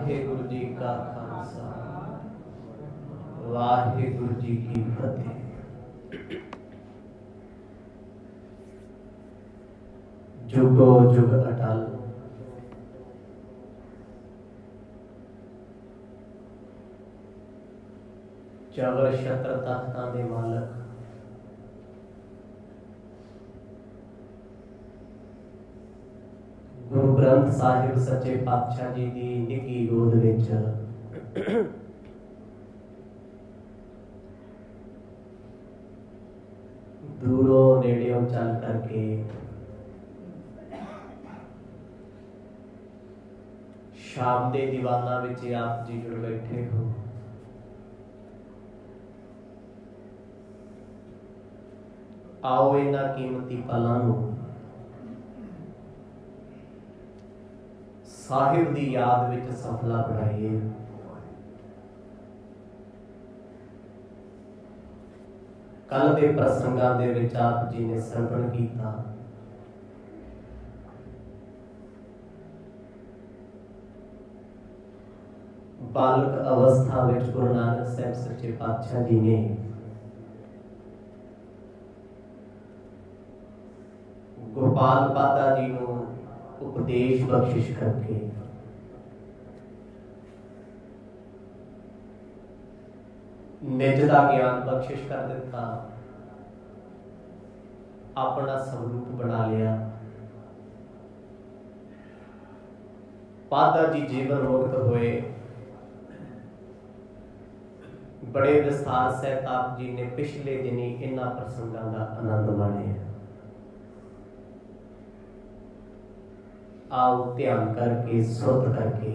वाहेगुरु जी का खालसा वाहेगुरु जी की फतेह। जुगो जुग अटल चवर छत्र तख्तां दे मालक गुरु ग्रंथ साहिब सच्चे पातशाह जी की निकी गोद विच दूरों नेड़ियों चल करके शाम के दीवाना विच आप जी जुड़ बैठे हो। आओ इन्हां कीमती पलां नूं साहिब दी याद विच सफला बनाइए। कल के प्रसंगां दे विच आप जी ने सरवण कीता। बालक अवस्था विच गुरु नानक साहब सच्चे पातशाह जी ने गोपाल पादा जी नूं उपदेश बख्शिश करके निज दा ज्ञान बख्शिश कर दिता, अपना स्वरूप बना लिया। पादा जी जीवन मुक्त होए। बड़े विस्तार सहित आप जी ने पिछले दिनी इन्हां प्रसंगां दा आनंद माणिया। आओ ध्यान करके सुध करके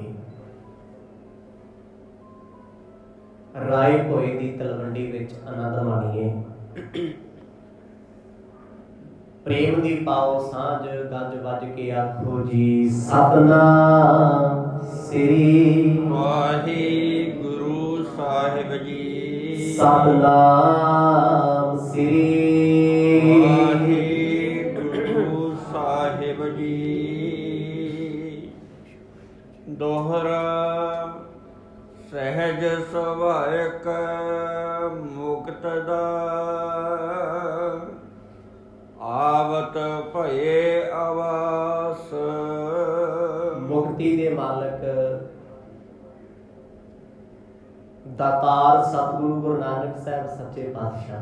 राय भोए दी तलवंडी विच आनंद माणीए। प्रेम दी पाओ सांझ गज वज के आखो जी सतनाम श्री वाहिगुरु साहिब जी। सतनाम श्री वाहिगुरु साहिब जी। दोहरा सहज सुभायक मुक्त दा आवत भये आवास। मुक्ति दे मालक दातार सतगुरु गुरु नानक साहब सच्चे पातशाह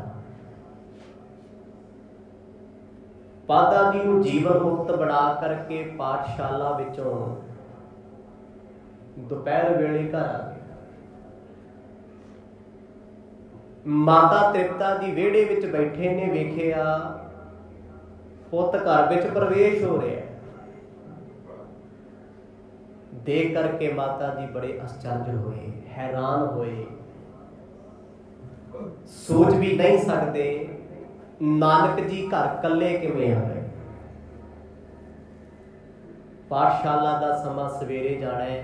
पादा जी नूं जीवन मुक्त बना करके पाठशाला विचों दोपहर वेले घर आ गए। माता तृप्ता जी वेड़े विच बैठे ने वेखिया पुत घर विच प्रवेश हो रहा है। देख करके माता जी बड़े आश्चर्य हुए, हैरान हुए, सोच भी नहीं सकते नानक जी घर कल्ले किवें आ गए। पाठशाला का समा सवेरे जाना है,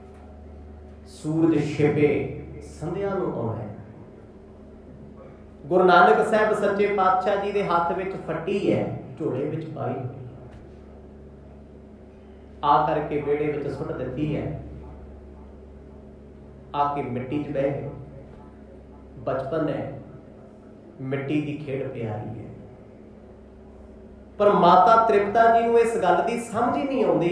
सूरज छिपे संध्या नूं आउणा है। गुरु नानक साहब सच्चे पातशाह जी के हाथ विच फट्टी है, झोले विच पाई आ करके बेड़े विच सुट दिती है। आके मिट्टी च बह गए। बचपन है, मिट्टी की खेड़ प्यारी है, पर माता तृप्ता जी नूं इस गल की समझ ही नहीं आउंदी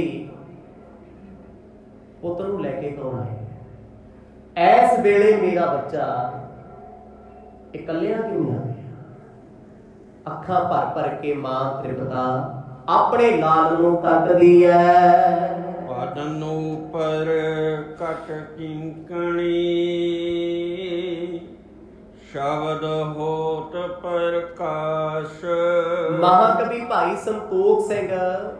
पुत नूं लैके कौन आए। ऐस वेले मेरा बच्चा इकल्लियां क्यों आ गया। अखां भर भर के मां तृप्ता अपने लाल नूं तकदी है। पादन ऊपर कट किंकणी शब्द होत प्रकाश। महाकवि भाई संतोख सिंह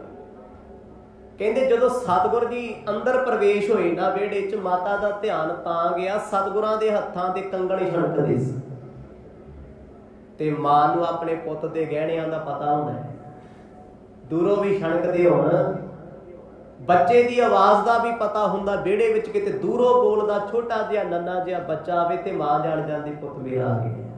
कहते जदों सतगुर जी अंदर प्रवेश होए ना वेड़े च, माता का ध्यान तां गया सतगुरां दे हत्थां दे कंगण छणकदे सी ते मां नूं अपने पुੱਤ दे गहणियां दा पता हुंदा है। दूरों भी छणकदे होण, बच्चे की आवाज़ का भी पता हुंदा। वेड़े विच किते दूरों बोलदा छोटा जिहा नन्ना जिहा बच्चा आवे ते मां जाण जांदी पुੱਤ मेरा आ गया।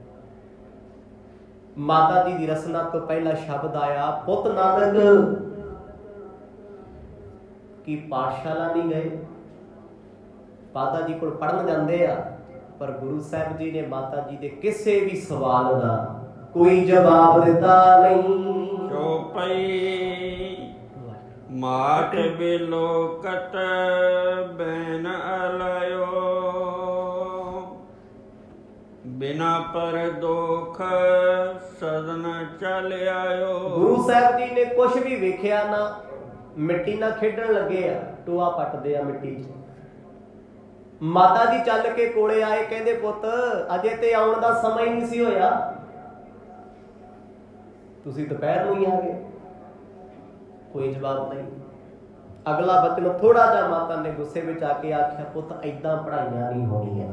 माता जी की रसना तो पहला शब्द आया पुੱਤ नानक की पाठशाला नहीं गए। ਮਾਤਾ ਜੀ ਕੋਲ ਪੜਨ ਜਾਂਦੇ ਆ, ਪਰ ਗੁਰੂ ਸਾਹਿਬ ਜੀ ਨੇ ਮਾਤਾ ਜੀ ਦੇ ਕਿਸੇ ਵੀ ਸਵਾਲ ਦਾ ਕੋਈ ਜਵਾਬ ਦਿੱਤਾ ਨਹੀਂ। ਚੌਪਈ ਮਾਟ ਬਿਲੋਕਤ ਬੈਨ ਅਲਯੋ, ਬਿਨਾ ਪਰ ਦੁਖ ਸਦਨ ਚਲ ਆਇਓ। ਗੁਰੂ ਸਾਹਿਬ ਜੀ ਨੇ ਕੁਝ ਵੀ ਵੇਖਿਆ ਨਾ, ਮਿੱਟੀ ਨਾਲ ਖੇਡਣ ਲੱਗੇ ਆ, ਟੋਆ ਪੱਟਦੇ ਆ ਮਿੱਟੀ 'ਚ। ਮਾਤਾ ਜੀ ਚੱਲ ਕੇ ਕੋਲੇ ਆਏ, ਕਹਿੰਦੇ ਪੁੱਤ ਅਜੇ ਤੇ ਆਉਣ ਦਾ ਸਮਾਂ ਹੀ ਨਹੀਂ ਸੀ ਹੋਇਆ, ਤੁਸੀਂ ਦੁਪਹਿਰ ਨੂੰ ਹੀ ਆ ਗਏ। ਕੋਈ ਜਵਾਬ ਨਹੀਂ। ਅਗਲਾ ਬਚਨ ਥੋੜਾ ਜਿਹਾ ਮਾਤਾ ਨੇ ਗੁੱਸੇ ਵਿੱਚ ਆ ਕੇ ਆਖਿਆ, ਪੁੱਤ ਏਦਾਂ ਪੜ੍ਹਾਈਆਂ ਨਹੀਂ ਹੋਣੀਆਂ,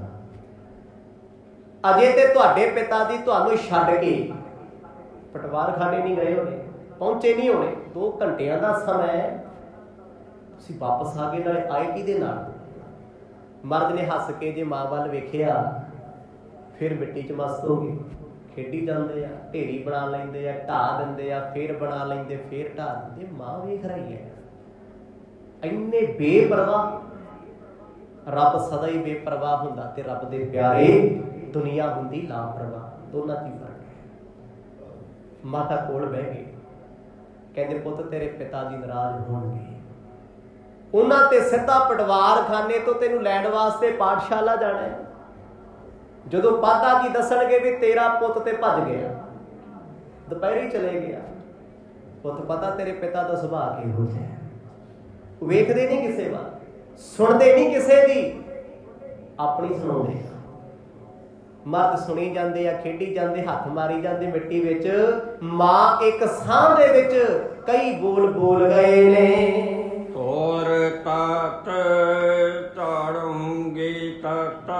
ਅਜੇ ਤੇ ਤੁਹਾਡੇ ਪਿਤਾ ਜੀ ਤੁਹਾਨੂੰ ਛੱਡ ਕੇ ਪਟਵਾਰਖਾਨੇ ਨਹੀਂ ਗਏ ਹੋਣੇ, ਪਹੁੰਚੇ ਨਹੀਂ ਹੋਣੇ, 2 ਘੰਟਿਆਂ ਦਾ ਸਮਾਂ ਹੈ, ਤੁਸੀਂ ਵਾਪਸ ਆ ਗਏ, ਨਾਲੇ ਆਏ ਕਿਹਦੇ ਨਾਲ? ਮਰਦ ਨੇ ਹੱਸ ਕੇ ਜੇ ਮਾਂ ਵੱਲ ਵੇਖਿਆ, ਫਿਰ ਮਿੱਟੀ 'ਚ ਮਸਤ ਹੋ ਗਏ, ਖੇਡੀ ਜਾਂਦੇ ਆ, ਢੇਰੀ ਬਣਾ ਲੈਂਦੇ ਆ, ਢਾਹ ਦਿੰਦੇ ਆ, ਫਿਰ ਬਣਾ ਲੈਂਦੇ, ਫਿਰ ਢਾਹ ਦਿੰਦੇ। ਮਾਂ ਵੇਖ ਰਹੀ ਹੈ, ਇੰਨੇ ਬੇਪਰਵਾਹ। ਰੱਬ ਸਦਾ ਹੀ ਬੇਪਰਵਾਹ ਹੁੰਦਾ ਤੇ ਰੱਬ ਦੇ ਪਿਆਰੇ ਦੁਨੀਆ ਹੁੰਦੀ ਲਾਪਰਵਾਹ, ਦੋਨਾਂ 'ਚ ਹੀ ਫਰਕ ਹੈ। ਮਾਤਾ ਕੋਲ ਬਹਿ ਗਏ, ਕਹਿੰਦੇ ਪੁੱਤ ਤੇਰੇ ਪਿਤਾ ਜੀ ਨਾਰਾਜ਼ ਹੋਣਗੇ, ਉਹਨਾਂ ਤੇ ਸਿੱਧਾ ਪਟਵਾਰਖਾਨੇ ਤੋਂ ਤੈਨੂੰ ਲੈਣ ਵਾਸਤੇ ਪਾਠਸ਼ਾਲਾ ਜਾਣਾ ਹੈ। ਜਦੋਂ ਪਾਦਾ ਜੀ ਦੱਸਣਗੇ ਵੀ ਤੇਰਾ ਪੁੱਤ ਤੇ ਭੱਜ ਗਿਆ, ਦੁਪਹਿਰੇ ਚਲੇ ਗਿਆ, ਪੁੱਤ ਪਤਾ ਤੇਰੇ ਪਿਤਾ ਦਾ ਸੁਭਾਅ ਕਿਹੋ ਜਿਹਾ ਹੈ, ਉਹ ਵੇਖਦੇ ਨਹੀਂ ਕਿਸੇ ਵੱਲ, ਸੁਣਦੇ ਨਹੀਂ ਕਿਸੇ ਦੀ, ਆਪਣੀ ਸੁਣਾਉਂਦੇ। ਮਰਦ ਸੁਣੀ ਜਾਂਦੇ ਆ, ਖੇਡੀ ਜਾਂਦੇ, ਹੱਥ ਮਾਰੀ ਜਾਂਦੇ ਮਿੱਟੀ ਵਿੱਚ। ਮਾਂ ਇੱਕ ਸਾਹ ਦੇ ਵਿੱਚ ਕਈ ਬੋਲ ਬੋਲ ਗਏ ਨੇ। ਹੋਰ ਤਾਤ ਤਾੜੂੰਗੀ ਤਤ,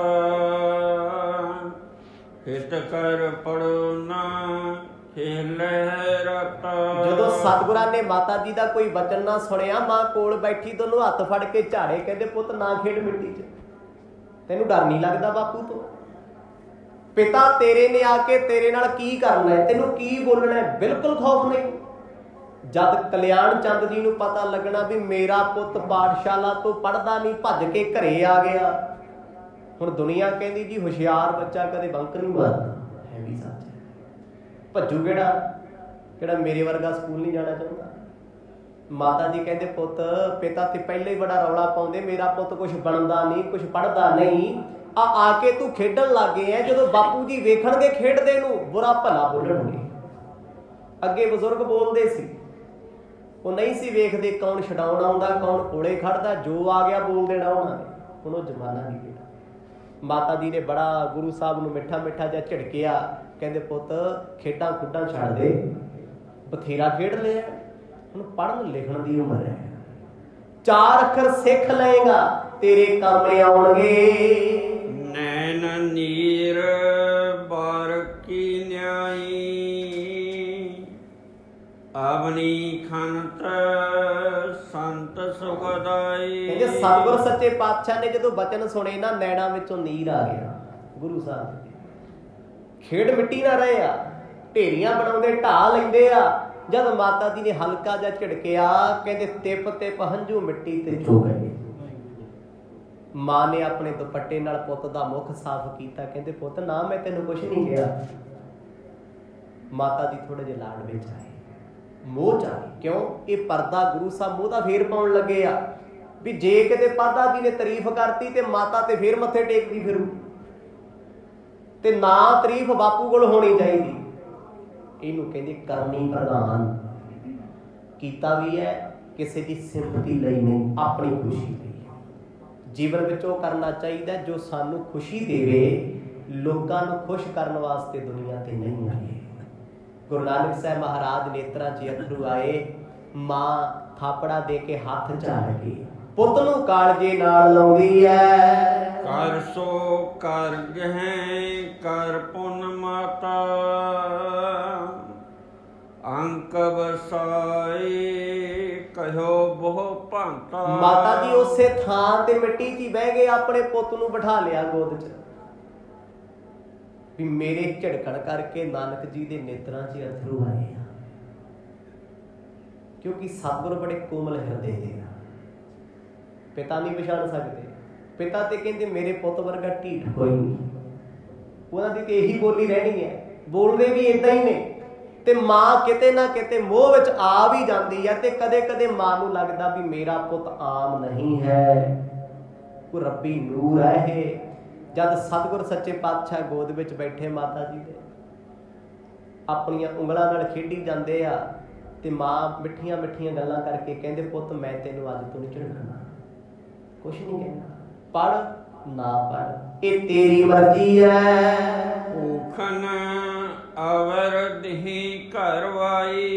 ਹਿਤ ਕਰ ਪੜੋ ਨਾ ਹਿਲੇ ਰਤ। ਜਦੋਂ ਸਤਿਗੁਰਾਂ ਨੇ ਮਾਤਾ ਜੀ ਦਾ ਕੋਈ ਵਚਨ ਨਾ ਸੁਣਿਆ, ਮਾਂ ਕੋਲ ਬੈਠੀ ਦੋਨੋਂ ਹੱਥ ਫੜ ਕੇ ਝਾੜੇ, ਕਹਿੰਦੇ ਪੁੱਤ ਨਾ ਖੇਡ ਮਿੱਟੀ 'ਚ, ਤੈਨੂੰ ਡਰ ਨਹੀਂ ਲੱਗਦਾ ਬਾਪੂ ਤੋਂ? ਪਿਤਾ ਤੇਰੇ ਨੇ ਆ ਕੇ ਤੇਰੇ ਨਾਲ ਕੀ ਕਰਨਾ ਹੈ, ਤੈਨੂੰ ਕੀ ਬੋਲਣਾ ਹੈ? ਬਿਲਕੁਲ ਖੌਫ ਨਹੀਂ। ਜਦ ਕਲਿਆਣ ਚੰਦ ਜੀ ਨੂੰ ਪਤਾ ਲੱਗਣਾ ਵੀ ਮੇਰਾ ਪੁੱਤ ਪਾਠਸ਼ਾਲਾ ਤੋਂ ਪੜ੍ਹਦਾ ਨਹੀਂ, ਭੱਜ ਕੇ ਘਰੇ ਆ ਗਿਆ, ਹੁਣ ਦੁਨੀਆ ਕਹਿੰਦੀ ਜੀ ਹੁਸ਼ਿਆਰ ਬੱਚਾ ਕਦੇ ਬੰਕ ਨਹੀਂ ਮਾਰਦਾ, ਹੈ ਵੀ ਸੱਚ ਹੈ। ਭੱਜੂ ਕਿਹੜਾ ਮੇਰੇ ਵਰਗਾ ਸਕੂਲ ਨਹੀਂ ਜਾਣਾ ਚਾਹੁੰਦਾ। ਮਾਤਾ ਜੀ ਕਹਿੰਦੇ ਪੁੱਤ ਪਿਤਾ ਤੇ ਪਹਿਲੇ ਹੀ ਬੜਾ ਰੌਲਾ ਪਾਉਂਦੇ, ਮੇਰਾ ਪੁੱਤ ਕੁਛ ਬਣਦਾ ਨਹੀਂ, ਕੁਛ ਪੜ੍ਹਦਾ ਨਹੀਂ, ਆ ਕੇ ਤੂੰ ਖੇਡਣ ਲੱਗ ਗਏ ਆ। ਜਦੋਂ ਬਾਪੂ ਜੀ ਵੇਖਣਗੇ ਖੇਡਦੇ ਨੂੰ, ਬੁਰਾ ਭਲਾ ਬੋਲਣਗੇ। ਅੱਗੇ ਬਜ਼ੁਰਗ ਬੋਲਦੇ ਸੀ, ਉਹ ਨਹੀਂ ਸੀ ਵੇਖਦੇ ਕੌਣ ਛਡਾਉਣ ਆਉਂਦਾ, ਕੌਣ ਕੋਲੇ ਖੜਦਾ, ਜੋ ਆ ਗਿਆ ਬੋਲ ਦੇਣਾ ਉਹਨਾਂ ਨੇ। ਹੁਣ ਉਹ ਜ਼ਮਾਨਾ ਨਹੀਂ ਰਿਹਾ। ਮਾਤਾ ਜੀ ਨੇ ਬੜਾ ਗੁਰੂ ਸਾਹਿਬ ਨੂੰ ਮਿੱਠਾ ਮਿੱਠਾ ਜਿਹਾ ਝਿੜਕਿਆ, ਕਹਿੰਦੇ ਪੁੱਤ ਖੇਡਾਂ ਖੁੱਡਾਂ ਛੱਡ ਦੇ, ਬਥੇਰਾ ਖੇਡ ਲਿਆ, ਹੁਣ ਪੜ੍ਹਨ ਲਿਖਣ ਦੀ ਉਮਰ ਹੈ, 4 ਅੱਖਰ ਸਿੱਖ ਲਏਗਾ ਤੇਰੇ ਕੰਮ ਆਉਣਗੇ। ਨੈਣ ਨੀਰ ਬਾਰ ਕੀ ਨਿਆਈ, ਆਪਣੀ ਖੰਤ ਸੰਤ ਸੁਖਦਾਈ। ਕਹਿੰਦੇ ਸਤਿਗੁਰ ਸੱਚੇ ਪਾਤਸ਼ਾਹ ਨੇ ਜਦੋਂ ਬਚਨ ਸੁਣੇ ਨਾ, ਨੈਣਾਂ ਵਿੱਚੋਂ ਨੀਰ ਆ ਗਿਆ। ਗੁਰੂ ਸਾਹਿਬ ਖੇਡ ਮਿੱਟੀ ਨਾ ਰਹੇ ਆ, ਢੇਰੀਆਂ ਬਣਾਉਂਦੇ, ਢਾਹ ਲੈਂਦੇ ਆ। ਜਦ ਮਾਤਾ ਜੀ ਨੇ ਹਲਕਾ ਜਿਹਾ ਝਿੜਕਿਆ, ਕਹਿੰਦੇ ਤਿਪ ਤਿਪ ਹੰਝੂ ਮਿੱਟੀ ਤੇ ਚੋ ਗਏ। ਮਾਂ ਨੇ ਆਪਣੇ ਦੁਪੱਟੇ ਨਾਲ ਪੁੱਤ ਦਾ ਮੁਖ ਸਾਫ਼ ਕੀਤਾ, ਕਹਿੰਦੇ ਪੁੱਤ ਨਾ ਮੈਂ ਤੈਨੂੰ ਕੁਛ ਨਹੀਂ ਕਿਹਾ। ਮਾਤਾ ਜੀ ਥੋੜੇ ਜਿਹੇ ਲਾਡ ਵਿੱਚ ਆਏ, ਮੋਹ ਚ ਆ ਗਏ। ਕਿਉਂ? ਇਹ ਪਰਦਾ ਗੁਰੂ ਸਾਹਿਬ ਮੋਹ ਦਾ ਫੇਰ ਪਾਉਣ ਲੱਗੇ ਆ ਵੀ ਜੇ ਕਿਤੇ ਪਾਦਾ ਜੀ ਨੇ ਤਾਰੀਫ ਕਰਤੀ ਤੇ ਮਾਤਾ ਤੇ ਫੇਰ ਮੱਥੇ ਟੇਕਦੀ ਫਿਰੂ, ਤੇ ਨਾ ਤਾਰੀਫ ਬਾਪੂ ਕੋਲ ਹੋਣੀ ਚਾਹੀਦੀ। ਇਹਨੂੰ ਕਹਿੰਦੇ ਕਰਨੀ ਪ੍ਰਧਾਨ। ਕੀਤਾ ਵੀ ਹੈ ਕਿਸੇ ਦੀ ਸਿੰਪਤੀ ਲਈ ਨਹੀਂ, ਆਪਣੀ ਖੁਸ਼ੀ ਲਈ। ਜੀਵਨ ਵਿੱਚ ਉਹ ਕਰਨਾ ਚਾਹੀਦਾ ਜੋ ਸਾਨੂੰ ਖੁਸ਼ੀ ਦੇਵੇ, ਲੋਕਾਂ ਨੂੰ ਖੁਸ਼ ਕਰਨ ਵਾਸਤੇ ਦੁਨੀਆ ਤੇ ਨਹੀਂ ਆਏ। ਗੁਰੂ ਨਾਨਕ ਸਾਹਿਬ ਮਹਾਰਾਜ ਨੇਤਰਾਂ 'ਚ ਅੱਥਰੂ ਆਏ, ਮਾਂ ਥਾਪੜਾ ਦੇ ਕੇ ਹੱਥ ਝਾੜ ਕੇ ਪੁੱਤ ਨੂੰ ਕਾਲਜੇ ਨਾਲ ਲਾਉਂਦੀ ਐ। ਕਰ ਸੋ ਕਰ ਗਹਿ ਕਰ ਪੁੰਨ ਮਾਤਾ, ਅੰਕ ਵਸਾਈ ਕਹਿਓ ਬਹੁ ਭਾਂਤਾ। ਮਾਤਾ ਜੀ ਉਸੇ ਥਾਂ ਤੇ ਮਿੱਟੀ 'ਚ ਹੀ ਬਹਿ ਗਏ, ਆਪਣੇ ਪੁੱਤ ਨੂੰ ਬਿਠਾ ਲਿਆ ਗੋਦ 'ਚ ਵੀ ਮੇਰੇ ਝੜਕਣ ਕਰਕੇ ਨਾਨਕ ਜੀ ਦੇ ਨੇਤਰਾਂ 'ਚ ਅਥਰੂ ਆਏ ਆ। ਕਿਉਂਕਿ ਸਤਿਗੁਰ ਬੜੇ ਕੋਮਲ ਹਿਰਦੇ ਦੇ ਆ, ਪਿਤਾ ਨਹੀਂ ਪਛਾਣ ਸਕਦੇ, पिता ते कहते मेरे पुत वर्गा ढीठ कोई नहीं, उन्हां दी ते यही बोली रहनी है, बोलते भी इदां ही ने। ते मां किते ना किते मोह विच आ भी जाती है, ते कदे कदे मां नूं लगदा भी मेरा पुत आम नहीं है, कोई रब्बी नूर है ये। जद सतगुर सच्चे पातशाह गोद विच बैठे माता जी दे अपनियां उंगलां नाल खेडी जांदे आ, ते मां मिठियां मिठियां गल्लां करके कहंदे पुत मैं तैनूं अज तो नहीं झिड़कना, कुछ नहीं कहना, पढ़ ना पढ़ ये तेरी मर्जी है। ऊखन अवर दही करवाई,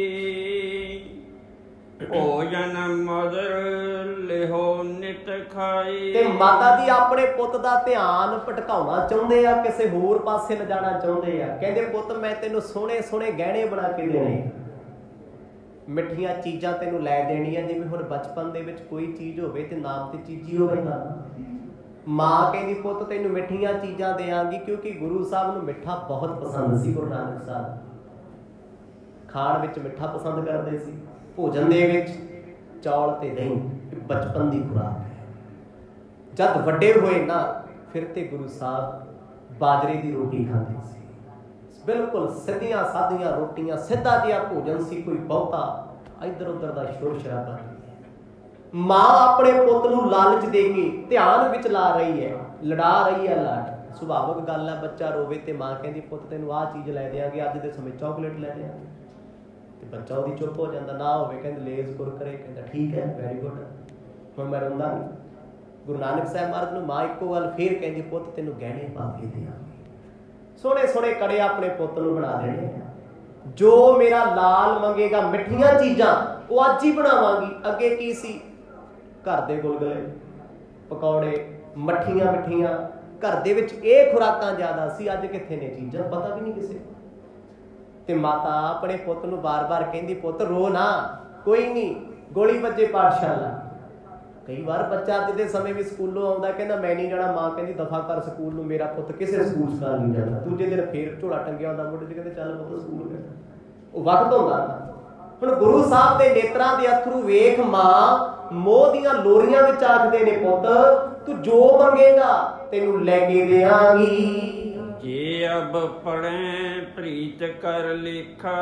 भोजन मधुर लिहो नित खाई। ते माता जी अपने पुत दा ध्यान भटकाउणा चाहुंदे आ, किसे होर पासे लिजाणा चाहुंदे आ। कहंदे पुत मैं तैनूं सोहणे सोहणे गहणे बना के देणे, मिठियां चीज़ां तैनूं लै देणीआं, जिवें हुण बचपन दे विच कोई चीज़ होवे ते नाम ते चीज़ी होवे ना। मां कहंदी पुत तैनूं मिठियां चीज़ां देआंगी, क्योंकि गुरु साहब नूं मिठा बहुत पसंद सी। गुरु नानक साहब खाण विच मिठा पसंद करदे सी, भोजन दे विच चौल ते दही बचपन दी खुराक है। जद वड्डे होए ना फिर ते गुरु साहब बाजरे दी रोटी खांदे सी, बिल्कुल सीधियां सादियां रोटियां, सीधा जिहा भोजन सी, कोई बहुता इधर उधर दा शोर शराबा नहीं। मां अपने पुत नूं लालच दे के ध्यान विच ला रही है, लड़ा रही है लाड। सुभाविक गल है, बच्चा रोवे ते मां कहंदी पुत तैनूं आह चीज़ लै देआंगे, अज दे समय चॉकलेट लै देआंगे, ते बच्चा उहदी चुप हो जांदा। ना होवे कहंदे लेज कुरकुरे, कहंदा ठीक है वैरी गुड, हुण मैं रोंदा नहीं। गुरु नानक साहब महाराज नूं मां इक्को गल फिर कहंदी पुत तैनूं गहणे पा के देआंगे, सोहणे सोहणे कड़े अपने पुत नूं बना देने, जो मेरा लाल मंगेगा मिठियां चीज़ां वो अज ही बनावांगी। अगे की सी, घर दे गुलगुले पकौड़े मठियां मिठियां, घर दे विच इह खुराकां ज़्यादा सी, अज कित्थे ने चीज़ां, पता भी नहीं किसे। ते माता अपने पुत नूं बार बार कहंदी पुत रो ना, कोई नहीं गोली वजे पाठशाला। कई बार बच्चा अज दे समय भी स्कूलों आउंदा कहंदा मैं नहीं जाना, मां कहंदी दफा कर स्कूल नूं, मेरा पुत किसे स्कूल सकाल नहीं जाता। दूजे दिन फिर झोला टंगिया हुंदा मुंडे ते, कहंदे चल पुत स्कूल गया। वो वक्त हुंदा हुण गुरु साहब दे नेत्रां दे अथरू वेख मां मोह दीआं लोरीआं विच आखदे ने पुत तू जो मंगेगा तैनूं लैके देआंगी। जे अब पढ़े प्रीत कर लिखा,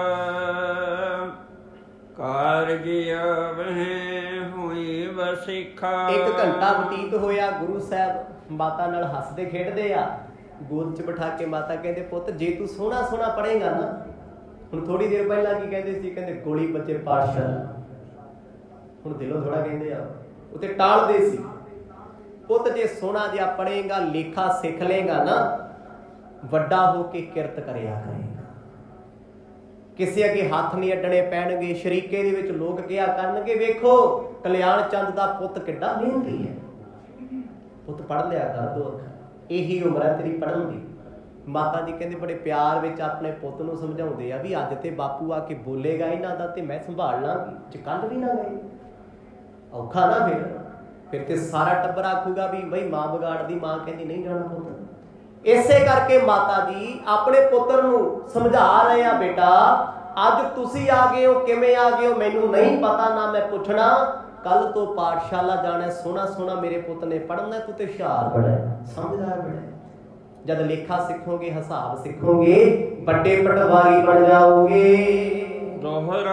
कारज अवहें हुई वसिखा। एक घंटा बतीत होया, गुरु साहब माता नाल हसदे खेडदे आ, गोद च बिठा के माता कहंदे पुत जे तू सोहना सोहना पढ़ेगा ना, हुण थोड़ी देर पहला की कहंदे सी, कहंदे गोली बच्चे पाठशाला, हुण दिलों थोड़ा कहंदे आ, उत्ते टालदे सी। पुत जे सोहना जिहा पढ़ेगा, लेखा सिख लेगा ना, ਵੱਡਾ ਹੋ ਕੇ ਕਿਰਤ ਕਰਿਆ ਕਰੇਗਾ, ਕਿਸੇ ਅੱਗੇ ਹੱਥ ਨਹੀਂ ਅੱਡਣੇ ਪੈਣਗੇ। ਸ਼ਰੀਕੇ ਦੇ ਵਿੱਚ ਲੋਕ ਕਿਹਾ ਕਰਨਗੇ ਵੇਖੋ ਕਲਿਆਣ ਚੰਦ ਦਾ ਪੁੱਤ ਕਿੱਡਾ ਮਿਹਨਤੀ ਹੈ, ਪੁੱਤ ਪੜ੍ਹ ਲਿਆ ਕਰ ਦੋ ਅੱਖਰ, ਇਹੀ ਉਮਰ ਹੈ ਤੇਰੀ ਪੜ੍ਹਨ ਦੀ। ਮਾਤਾ ਜੀ ਕਹਿੰਦੇ ਬੜੇ ਪਿਆਰ ਵਿੱਚ ਆਪਣੇ ਪੁੱਤ ਨੂੰ ਸਮਝਾਉਂਦੇ ਆ ਵੀ ਅੱਜ ਤੇ ਬਾਪੂ ਆ ਕੇ ਬੋਲੇਗਾ ਇਹਨਾਂ ਦਾ ਤੇ ਮੈਂ ਸੰਭਾਲ ਲਾਂਗੀ, ਚਕੰਨ ਵੀ ਨਾ ਗਏ ਔਖਾ ਨਾ। ਫਿਰ ਤੇ ਸਾਰਾ ਟੱਬਰ ਆਖੂਗਾ ਵੀ ਬਈ ਮਾਂ ਵਿਗਾੜਦੀ। ਮਾਂ ਕਹਿੰਦੀ ਨਹੀਂ ਜਾਣਾ ਪੁੱਤ। ਇਸੇ ਕਰਕੇ ਮਾਤਾ ਜੀ ਆਪਣੇ ਪੁੱਤਰ ਨੂੰ ਸਮਝਾ ਰਹੇ ਆ, ਬੇਟਾ ਅੱਜ ਤੁਸੀਂ ਆ ਗਏ ਹੋ, ਕਿਵੇਂ ਆ ਗਏ ਹੋ ਮੈਨੂੰ ਨਹੀਂ ਪਤਾ, ਨਾ ਮੈਂ ਪੁੱਛਣਾ, ਕੱਲ ਤੋਂ ਪਾਠਸ਼ਾਲਾ ਜਾਣਾ, ਸੋਹਣਾ ਸੋਹਣਾ ਮੇਰੇ ਪੁੱਤ ਨੇ ਪੜ੍ਹਨਾ, ਤੂੰ ਤੇ ਹੁਸ਼ਿਆਰ ਬੜਾ ਸਮਝਦਾਰ ਬੜਾ। ਜਦ ਲੇਖਾ ਸਿੱਖੋਗੇ, ਹਿਸਾਬ ਸਿੱਖੋਗੇ, ਵੱਡੇ ਪਟਵਾਰੀ ਬਣ ਜਾਓਗੇ। ਦੋਹਰਾ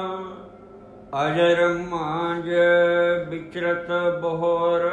ਅਜਰ ਮਾਂਜ ਵਿਚਰਤ ਬੋਹਰ,